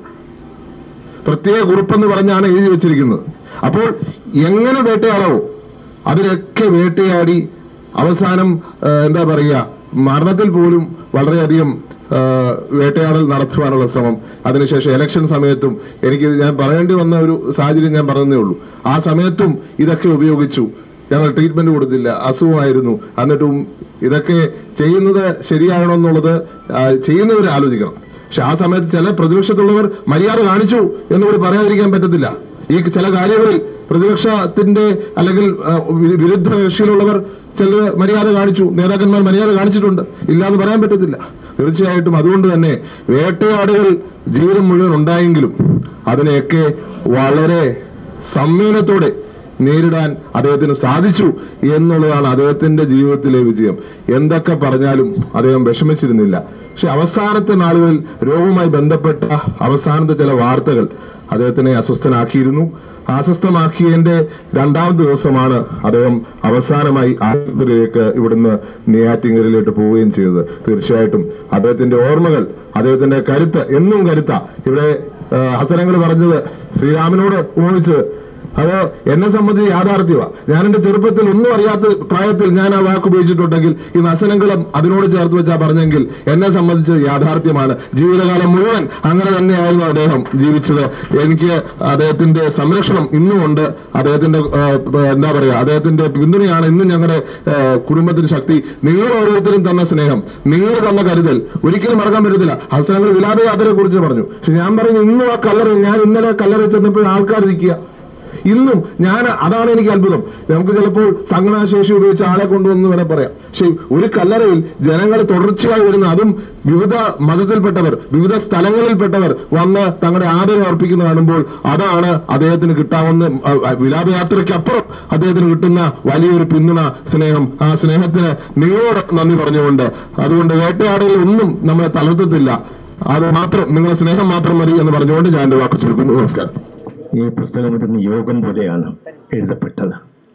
പ്രത്യേക കുറിപ്പെന്ന് പറഞ്ഞാണ് എഴുതി വെച്ചിരിക്കുന്നത്. അപ്പോൾ എങ്ങനെ വേട്ടയാടാവോ അതിനൊക്കെ വേട്ടയാടി അവസാനം എന്താ പറയുക, മരണത്തിൽ പോലും വളരെയധികം വേട്ടയാടൽ നടത്തുവാനുള്ള ശ്രമം. അതിനുശേഷം ഇലക്ഷൻ സമയത്തും എനിക്ക് ഞാൻ പറയേണ്ടി വന്ന ഒരു സാഹചര്യം ഞാൻ പറഞ്ഞതേ ഉള്ളൂ. ആ സമയത്തും ഇതൊക്കെ ഉപയോഗിച്ചു. ഞങ്ങൾ ട്രീറ്റ്മെന്റ് കൊടുത്തില്ല, അസുഖമായിരുന്നു. എന്നിട്ടും ഇതൊക്കെ ചെയ്യുന്നത് ശരിയാണോ എന്നുള്ളത് ചെയ്യുന്നവർ ആലോചിക്കണം. പക്ഷെ ആ സമയത്ത് ചില പ്രതിപക്ഷത്തുള്ളവർ മര്യാദ കാണിച്ചു എന്നുകൂടി പറയാതിരിക്കാൻ പറ്റത്തില്ല. ഈ ചില കാര്യങ്ങളിൽ പ്രതിപക്ഷത്തിന്റെ അല്ലെങ്കിൽ വിരുദ്ധ കക്ഷിയിലുള്ളവർ ചില മര്യാദ കാണിച്ചു, നേതാക്കന്മാർ മര്യാദ കാണിച്ചിട്ടുണ്ട്, ഇല്ലാന്ന് പറയാൻ പറ്റത്തില്ല. തീർച്ചയായിട്ടും അതുകൊണ്ട് തന്നെ വേട്ടയാടുകൾ ജീവിതം മുഴുവൻ ഉണ്ടായെങ്കിലും അതിനെയൊക്കെ വളരെ സംയമനത്തോടെ നേരിടാൻ അദ്ദേഹത്തിന് സാധിച്ചു എന്നുള്ളതാണ് അദ്ദേഹത്തിന്റെ ജീവിതത്തിലെ വിജയം. എന്തൊക്കെ പറഞ്ഞാലും അദ്ദേഹം വിഷമിച്ചിരുന്നില്ല. പക്ഷെ അവസാനത്തെ നാളുകളിൽ രോഗവുമായി ബന്ധപ്പെട്ട അവസാനത്തെ ചില വാർത്തകൾ അദ്ദേഹത്തിനെ അസ്വസ്ഥനാക്കിയിരുന്നു. അസ്വസ്ഥമാക്കിയതിന്റെ രണ്ടാമത്തെ ദിവസമാണ് അദ്ദേഹം അവസാനമായി ആശുപത്രിയിലേക്ക് ഇവിടുന്ന് നെയ്യാറ്റിൻകരയിലോട്ട് പോവുകയും ചെയ്തത്. തീർച്ചയായിട്ടും അദ്ദേഹത്തിന്റെ ഓർമ്മകൾ, അദ്ദേഹത്തിന്റെ കരുത്ത് എന്നും കരുത്ത. ഇവിടെ ഹസനങ്ങൾ പറഞ്ഞത് ശ്രീരാമനോട് ഉപമിച്ചത് അത് എന്നെ സംബന്ധിച്ച് യാഥാർത്ഥ്യമാണ്. ഞാൻ എന്റെ ചെറുപ്പത്തിൽ ഒന്നും അറിയാത്ത പ്രായത്തിൽ ഞാൻ ആ വാക്ക് ഉപയോഗിച്ചിട്ടുണ്ടെങ്കിൽ ഈ നസനങ്ങളും അതിനോട് ചേർത്ത് വെച്ചാ പറഞ്ഞെങ്കിൽ എന്നെ സംബന്ധിച്ച് യാഥാർത്ഥ്യമാണ്. ജീവിതകാലം മുഴുവൻ അങ്ങനെ തന്നെയായിരുന്നു അദ്ദേഹം ജീവിച്ചത്. എനിക്ക് അദ്ദേഹത്തിന്റെ സംരക്ഷണം ഇന്നും ഉണ്ട്. അദ്ദേഹത്തിന്റെ എന്താ പറയാ അദ്ദേഹത്തിന്റെ പിന്തുണയാണ് ഇന്നും ഞങ്ങളുടെ കുടുംബത്തിന് ശക്തി. നിങ്ങൾ ഓരോരുത്തരും തന്ന സ്നേഹം, നിങ്ങൾ തന്ന കരുതൽ ഒരിക്കലും മറക്കാൻ പറ്റത്തില്ല. ഹസനങ്ങൾ വിലാപയാത്രയെ കുറിച്ച് പറഞ്ഞു. പക്ഷെ ഞാൻ പറഞ്ഞു ഇന്നും ആ കല്ലറ, ഞാൻ ഇന്നലെ കല്ലറ ചെന്നപ്പോൾ ആൾക്കാർ നിൽക്കുക ഇന്നും. ഞാൻ അതാണ് എനിക്ക് അത്ഭുതം. നമുക്ക് ചിലപ്പോൾ സംഘടനാശേഷി ഉപയോഗിച്ച് ആളെ കൊണ്ടുവന്ന് വേണേൽ പറയാം. പക്ഷെ ഒരു കല്ലറയിൽ ജനങ്ങൾ തുടർച്ചയായി വരുന്ന, അതും വിവിധ മതത്തിൽപ്പെട്ടവർ, വിവിധ സ്ഥലങ്ങളിൽപ്പെട്ടവർ വന്ന് തങ്ങളുടെ ആദരവ് അർപ്പിക്കുന്ന കാണുമ്പോൾ അതാണ് അദ്ദേഹത്തിന് കിട്ടാവുന്ന വിലാപയാത്രയ്ക്കപ്പുറം അദ്ദേഹത്തിന് കിട്ടുന്ന വലിയൊരു പിന്തുണ, സ്നേഹം. ആ സ്നേഹത്തിന് നിങ്ങളോട് നന്ദി പറഞ്ഞുകൊണ്ട്, അതുകൊണ്ട് വേട്ടയാടലിൽ ഒന്നും നമ്മളെ തളർത്തത്തില്ല. അത് മാത്രം, നിങ്ങളുടെ സ്നേഹം മാത്രം മതി എന്ന് പറഞ്ഞുകൊണ്ട് ഞാൻ എന്റെ വാക്ക് ചുരുക്കുന്നു. നമസ്കാരം. ഈ പുസ്തകം ഒരു നിയോഗം പോലെയാണ് എഴുതപ്പെട്ടത്.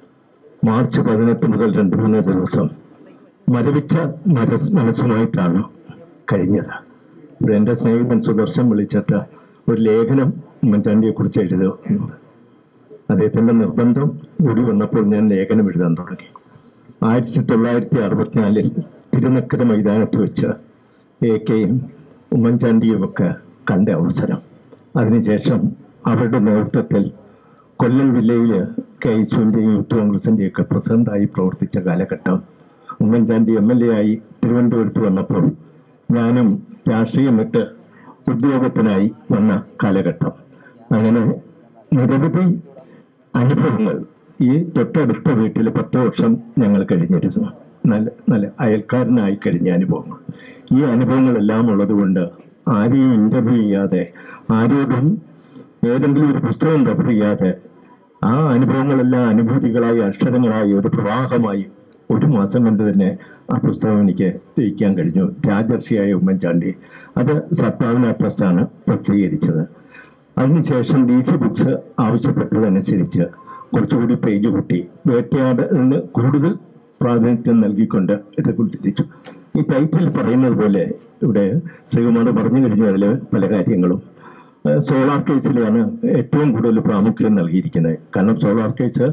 മാർച്ച് പതിനെട്ട് മുതൽ രണ്ട് മൂന്ന് ദിവസം മരവിച്ച മനസ് മനസ്സുമായിട്ടാണ് കഴിഞ്ഞത്. ഇവിടെ എൻ്റെ സ്നേഹിതൻ സുദർശൻ വിളിച്ചിട്ട് ഒരു ലേഖനം ഉമ്മൻചാണ്ടിയെ കുറിച്ച് എഴുതുക എന്നത് അദ്ദേഹത്തിൻ്റെ നിർബന്ധം കൂടി വന്നപ്പോൾ ഞാൻ ലേഖനം എഴുതാൻ തുടങ്ങി. ആയിരത്തി തൊള്ളായിരത്തി അറുപത്തിനാലിൽ തിരുനക്കര മൈതാനത്ത് വെച്ച് എ കെയും ഉമ്മൻചാണ്ടിയുമൊക്കെ കണ്ട അവസരം, അതിനുശേഷം അവരുടെ നേതൃത്വത്തിൽ കൊല്ലം ജില്ലയിൽ കെ ഐസുവിൻ്റെയും യൂത്ത് കോൺഗ്രസിൻ്റെയൊക്കെ പ്രസിഡന്റായി പ്രവർത്തിച്ച കാലഘട്ടം, ഉമ്മൻചാണ്ടി എം എൽ എ ആയി തിരുവനന്തപുരത്ത് വന്നപ്പോൾ ഞാനും രാഷ്ട്രീയം വിട്ട് ഉദ്യോഗത്തിനായി വന്ന കാലഘട്ടം. അങ്ങനെ നിരവധി അനുഭവങ്ങൾ. ഈ തൊട്ടടുത്ത വീട്ടിൽ പത്ത് വർഷം ഞങ്ങൾ കഴിഞ്ഞിരുന്നു, നല്ല നല്ല അയൽക്കാരനായി കഴിഞ്ഞ അനുഭവങ്ങൾ. ഈ അനുഭവങ്ങളെല്ലാം ഉള്ളതുകൊണ്ട് ആരെയും ഇൻ്റർവ്യൂ ചെയ്യാതെ, ആരോടും ഏതെങ്കിലും ഒരു പുസ്തകം റെഫർ ചെയ്യാതെ ആ അനുഭവങ്ങളെല്ലാം അനുഭൂതികളായി, അക്ഷരങ്ങളായി, ഒരു പ്രവാഹമായി ഒരു മാസം കൊണ്ട് തന്നെ ആ പുസ്തകം എനിക്ക് ജയിക്കാൻ കഴിഞ്ഞു. രാജർഷിയായ ഉമ്മൻചാണ്ടി, അത് സദ്ഭാവന ട്രസ്റ്റാണ് പ്രസിദ്ധീകരിച്ചത്. അതിനുശേഷം ഡി സി ബുക്സ് ആവശ്യപ്പെട്ടതനുസരിച്ച് കുറച്ചുകൂടി പേജ് കൂട്ടി വേട്ടയാടലിന് കൂടുതൽ പ്രാതിനിധ്യം നൽകിക്കൊണ്ട് ഇത് കുറിച്ചു. ഈ ടൈറ്റിൽ പറയുന്നത് പോലെ ഇവിടെ ശ്രീകുമാർ പറഞ്ഞു കഴിഞ്ഞു അതിൽ പല കാര്യങ്ങളും. സോളാർ കേസിലാണ് ഏറ്റവും കൂടുതൽ പ്രാമുഖ്യം നൽകിയിരിക്കുന്നത്. കാരണം സോളാർ കേസ്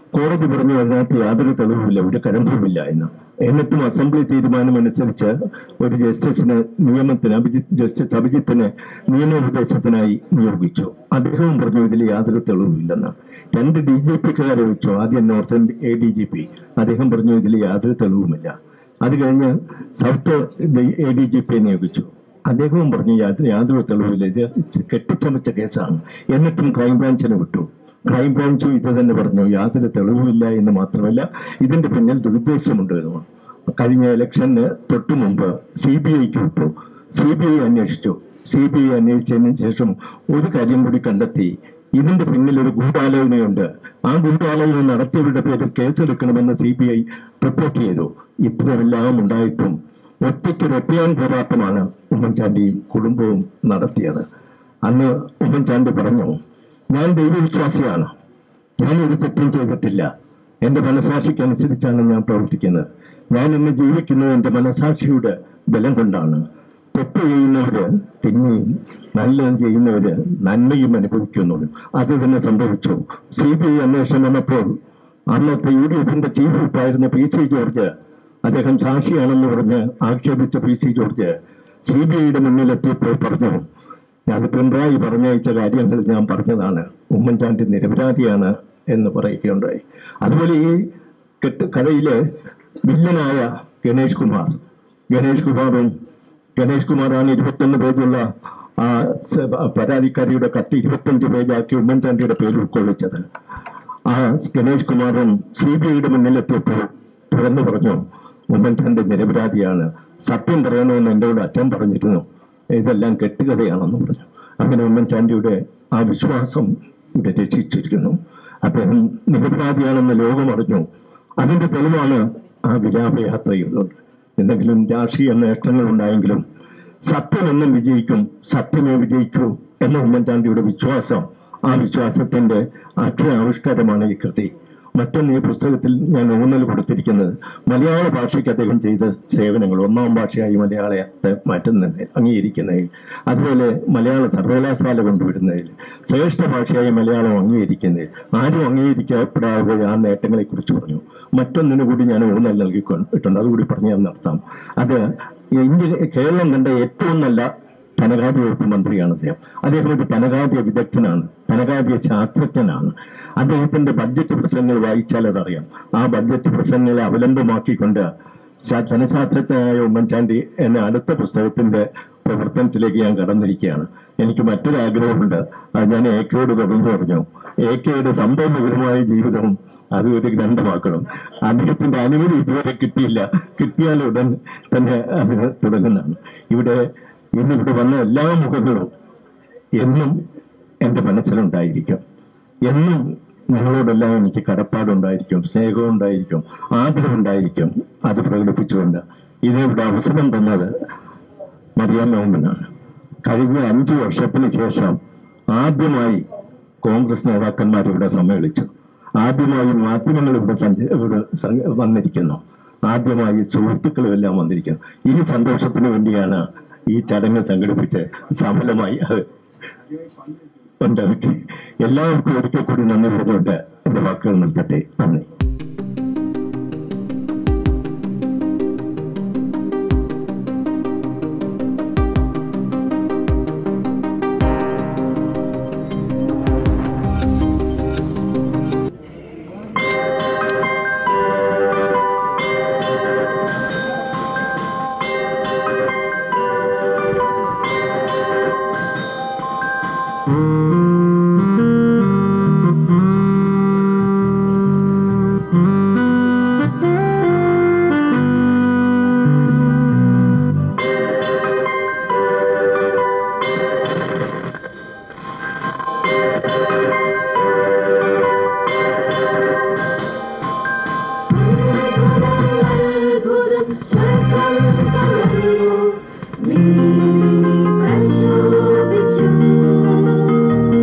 കോടതി പറഞ്ഞു അതിനകത്ത് യാതൊരു തെളിവുമില്ല, ഒരു കഴമ്പുമില്ല എന്ന്. എന്നിട്ടും അസംബ്ലി തീരുമാനമനുസരിച്ച് ഒരു ജസ്റ്റിസിന് നിയമത്തിന് അഭിജിത്ത് ജസ്റ്റിസ് അഭിജിത്തിനെ നിയമോപദേശത്തിനായി നിയോഗിച്ചു. അദ്ദേഹവും പറഞ്ഞു ഇതിൽ യാതൊരു തെളിവുമില്ലെന്ന്. രണ്ട് ഡി ജി പിക്കാരെ വെച്ചു. ആദ്യം north A D G P, അദ്ദേഹം പറഞ്ഞു ഇതിൽ യാതൊരു തെളിവുമില്ല. അത് കഴിഞ്ഞ് സൗത്ത് എ ഡി ജി പിയെ നിയോഗിച്ചു. അദ്ദേഹവും പറഞ്ഞു യാതൊരു യാതൊരു തെളിവില്ല, ഇത് കെട്ടിച്ചമച്ച കേസാണ്. എന്നിട്ടും ക്രൈംബ്രാഞ്ചിനെ വിട്ടു. ക്രൈംബ്രാഞ്ചും ഇത് തന്നെ പറഞ്ഞു യാതൊരു തെളിവുമില്ല എന്ന് മാത്രമല്ല ഇതിന്റെ പിന്നിൽ ദുരുദ്ദേശമുണ്ട് എന്ന്. കഴിഞ്ഞ ഇലക്ഷന് തൊട്ടു മുമ്പ് സി ബി ഐക്ക് വിട്ടു. സി ബി ഐ അന്വേഷിച്ചു. സി ബി ഐ അന്വേഷിച്ചതിന് ശേഷം ഒരു കാര്യം കൂടി കണ്ടെത്തി, ഇതിന്റെ പിന്നിൽ ഒരു ഗൂഢാലോചനയുണ്ട്. ആ ഗൂഢാലോചന നടത്തിയവരുടെ പേരിൽ കേസെടുക്കണമെന്ന് സി ബി ഐ റിപ്പോർട്ട് ചെയ്തു. ഇത്രയെല്ലാം ഉണ്ടായിട്ടും ഒറ്റയ്ക്ക് റെപ്പിയാൻ പോരാട്ടമാണ് ഉമ്മൻചാണ്ടിയും കുടുംബവും നടത്തിയത്. അന്ന് ഉമ്മൻചാണ്ടി പറഞ്ഞു, ഞാൻ ദൈവവിശ്വാസിയാണ്, ഞാൻ ഒരു തെറ്റും ചെയ്തിട്ടില്ല, എൻ്റെ മനസാക്ഷിക്കനുസരിച്ചാണ് ഞാൻ പ്രവർത്തിക്കുന്നത്, ഞാൻ ഇന്ന് ജീവിക്കുന്നത് എൻ്റെ മനസാക്ഷിയുടെ ബലം കൊണ്ടാണ്. തെറ്റ് ചെയ്യുന്നവര് തിന്മയും നല്ലത് ചെയ്യുന്നവര് നന്മയും അനുഭവിക്കുന്നു. അത് തന്നെ സംഭവിച്ചു. സി ബി ഐ അന്വേഷണം വന്നപ്പോൾ അന്നത്തെ യു ഡി എഫിന്റെ ചീഫ് വിപ്പായിരുന്ന പി സി ജോർജ്, അദ്ദേഹം സാക്ഷിയാണെന്ന് പറഞ്ഞ് ആക്ഷേപിച്ച P C George C B ഐയുടെ മുന്നിലെത്തിയപ്പോൾ പറഞ്ഞു, അത് പിണറായി പറഞ്ഞയച്ച കാര്യങ്ങൾ ഞാൻ പറഞ്ഞതാണ്, ഉമ്മൻചാണ്ടി നിരപരാധിയാണ് എന്ന് പറയുകയുണ്ടായി. അതുപോലെ ഈ കെട്ട് കഥയിലെ വില്ലനായ ഗണേഷ് കുമാർ ഗണേഷ് കുമാറും ഗണേഷ് കുമാറാണ് ഇരുപത്തൊന്ന് പേജുള്ള ആ പരാതിക്കാരിയുടെ കത്ത് ഇരുപത്തഞ്ച് പേജാക്കി ഉമ്മൻചാണ്ടിയുടെ പേര് ഉൾക്കൊള്ളിച്ചത്. ആ ഗണേഷ് കുമാറും സി ബി ഐയുടെ മുന്നിലെത്തിയപ്പോൾ തുറന്നു പറഞ്ഞു, ഉമ്മൻചാണ്ടി നിരപരാധിയാണ്, സത്യം പറയണമെന്ന് എന്നോട് അച്ഛൻ പറഞ്ഞിരുന്നു, ഇതെല്ലാം കെട്ടുകഥയാണെന്ന് പറഞ്ഞു. അങ്ങനെ ഉമ്മൻചാണ്ടിയുടെ ആ വിശ്വാസം ഇവിടെ രക്ഷിച്ചിരിക്കുന്നു. അദ്ദേഹം നിരപരാധിയാണെന്ന് ലോകമറിഞ്ഞു. അതിന്റെ തെളിവാണ് ആ വിലാപയാത്ര ചെയ്തുകൊണ്ട്. എന്തെങ്കിലും രാഷ്ട്രീയ നേട്ടങ്ങൾ ഉണ്ടായെങ്കിലും സത്യമെന്നും വിജയിക്കും, സത്യമേ വിജയിക്കൂ എന്ന ഉമ്മൻചാണ്ടിയുടെ വിശ്വാസം, ആ വിശ്വാസത്തിന്റെ അക്ഷരാവിഷ്കാരമാണ് ഈ കൃതി. മറ്റൊന്ന്, ഈ പുസ്തകത്തിൽ ഞാൻ ഊന്നൽ കൊടുത്തിരിക്കുന്നത് മലയാള ഭാഷയ്ക്ക് അദ്ദേഹം ചെയ്ത സേവനങ്ങൾ, ഒന്നാം ഭാഷയായി മലയാളത്തെ മാറ്റുന്നതിൽ അംഗീകരിക്കുന്നതിൽ, അതുപോലെ മലയാള സർവകലാശാല കൊണ്ടുവരുന്നതിൽ, ശ്രേഷ്ഠ ഭാഷയായി മലയാളം അംഗീകരിക്കുന്നതിൽ, ആരും അംഗീകരിക്കപ്പെടാതെ ആ നേട്ടങ്ങളെ കുറിച്ച് പറഞ്ഞു. മറ്റൊന്നിനു കൂടി ഞാൻ ഊന്നൽ നൽകിയിട്ടുണ്ട്, അതുകൂടി പറഞ്ഞു ഞാൻ നടത്താം. അത് ഇന്ത്യ കേരളം കണ്ട ഏറ്റവും നല്ല ധനകാര്യ വകുപ്പ് മന്ത്രിയാണ് അദ്ദേഹം. അദ്ദേഹം ഒരു ധനകാര്യ വിദഗ്ധനാണ്, ധനകാര്യ ശാസ്ത്രജ്ഞനാണ്. അദ്ദേഹത്തിന്റെ ബഡ്ജറ്റ് പ്രസംഗങ്ങൾ വായിച്ചാൽ അതറിയാം. ആ ബഡ്ജറ്റ് പ്രസംഗങ്ങളെ അവലംബമാക്കിക്കൊണ്ട് ധനശാസ്ത്രജ്ഞനായ ഉമ്മൻചാണ്ടി എന്ന അടുത്ത പുസ്തകത്തിന്റെ പ്രവർത്തനത്തിലേക്ക് ഞാൻ കടന്നിരിക്കുകയാണ്. എനിക്ക് മറ്റൊരാഗ്രഹമുണ്ട്, അത് ഞാൻ എ കെയോട് തുടർന്ന് പറഞ്ഞു. എ കെയുടെ സംഭവബഹുലമായ ജീവിതവും അത് ഒരു ഗ്രന്ഥമാക്കണം. അദ്ദേഹത്തിന്റെ അനുമതി ഇതുവരെ കിട്ടിയില്ല, കിട്ടിയാൽ ഉടൻ തന്നെ അതിന് തുടങ്ങുന്നതാണ്. ഇവിടെ ഇന്നിവിടെ വന്ന എല്ലാ മുഖങ്ങളും എന്നും എൻ്റെ മനസ്സിലുണ്ടായിരിക്കും. എന്നും നിങ്ങളോടെല്ലാം എനിക്ക് കടപ്പാടുണ്ടായിരിക്കും, സ്നേഹമുണ്ടായിരിക്കും, ആദരവുണ്ടായിരിക്കും. അത് പ്രകടിപ്പിച്ചുകൊണ്ട് ഇതിനിവിടെ അവസരം തന്നത് മറിയാമ്മ ഉമ്മനാണ്. കഴിഞ്ഞ അഞ്ചു വർഷത്തിന് ശേഷം ആദ്യമായി കോൺഗ്രസ് നേതാക്കന്മാർ ഇവിടെ സമ്മേളിച്ചു. ആദ്യമായി മാധ്യമങ്ങൾ ഇവിടെ സഞ്ച ഇവിടെ വന്നിരിക്കുന്നു. ആദ്യമായി സുഹൃത്തുക്കളും എല്ലാം വന്നിരിക്കുന്നു. ഈ സന്തോഷത്തിന് വേണ്ടിയാണ് ഈ ചടങ്ങ് സംഘടിപ്പിച്ച് സഫലമായി ഉണ്ടാക്കി. എല്ലാവർക്കും ഒരിക്കൽ കൂടി നന്ദി പറഞ്ഞുകൊണ്ട് എന്റെ വാക്കുകൾ നിർത്തട്ടെ. നന്ദി. Me, me, me,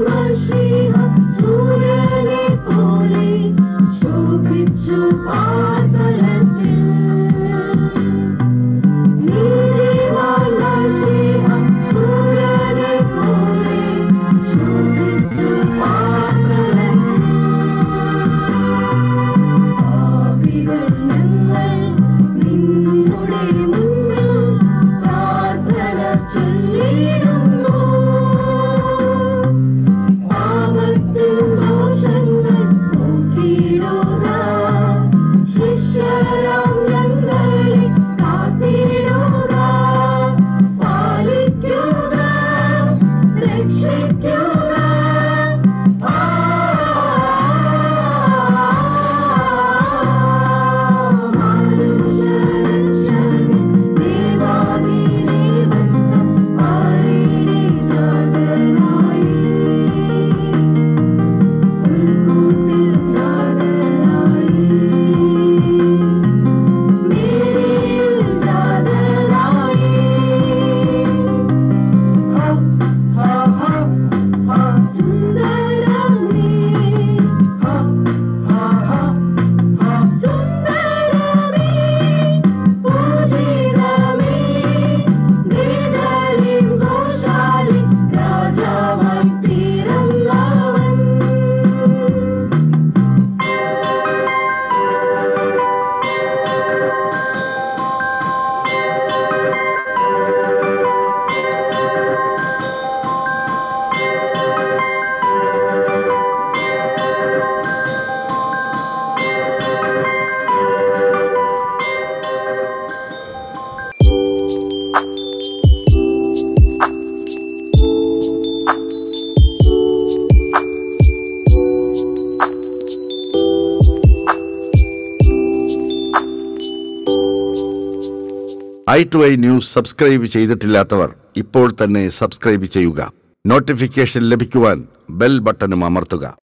I to I news subscribe ചെയ്തിട്ടില്ലാത്തവർ ഇപ്പോൾ തന്നെ സബ്സ്ക്രൈബ് ചെയ്യുക. നോട്ടിഫിക്കേഷൻ ലഭിക്കുവാൻ ബെൽ ബട്ടണും അമർത്തുക.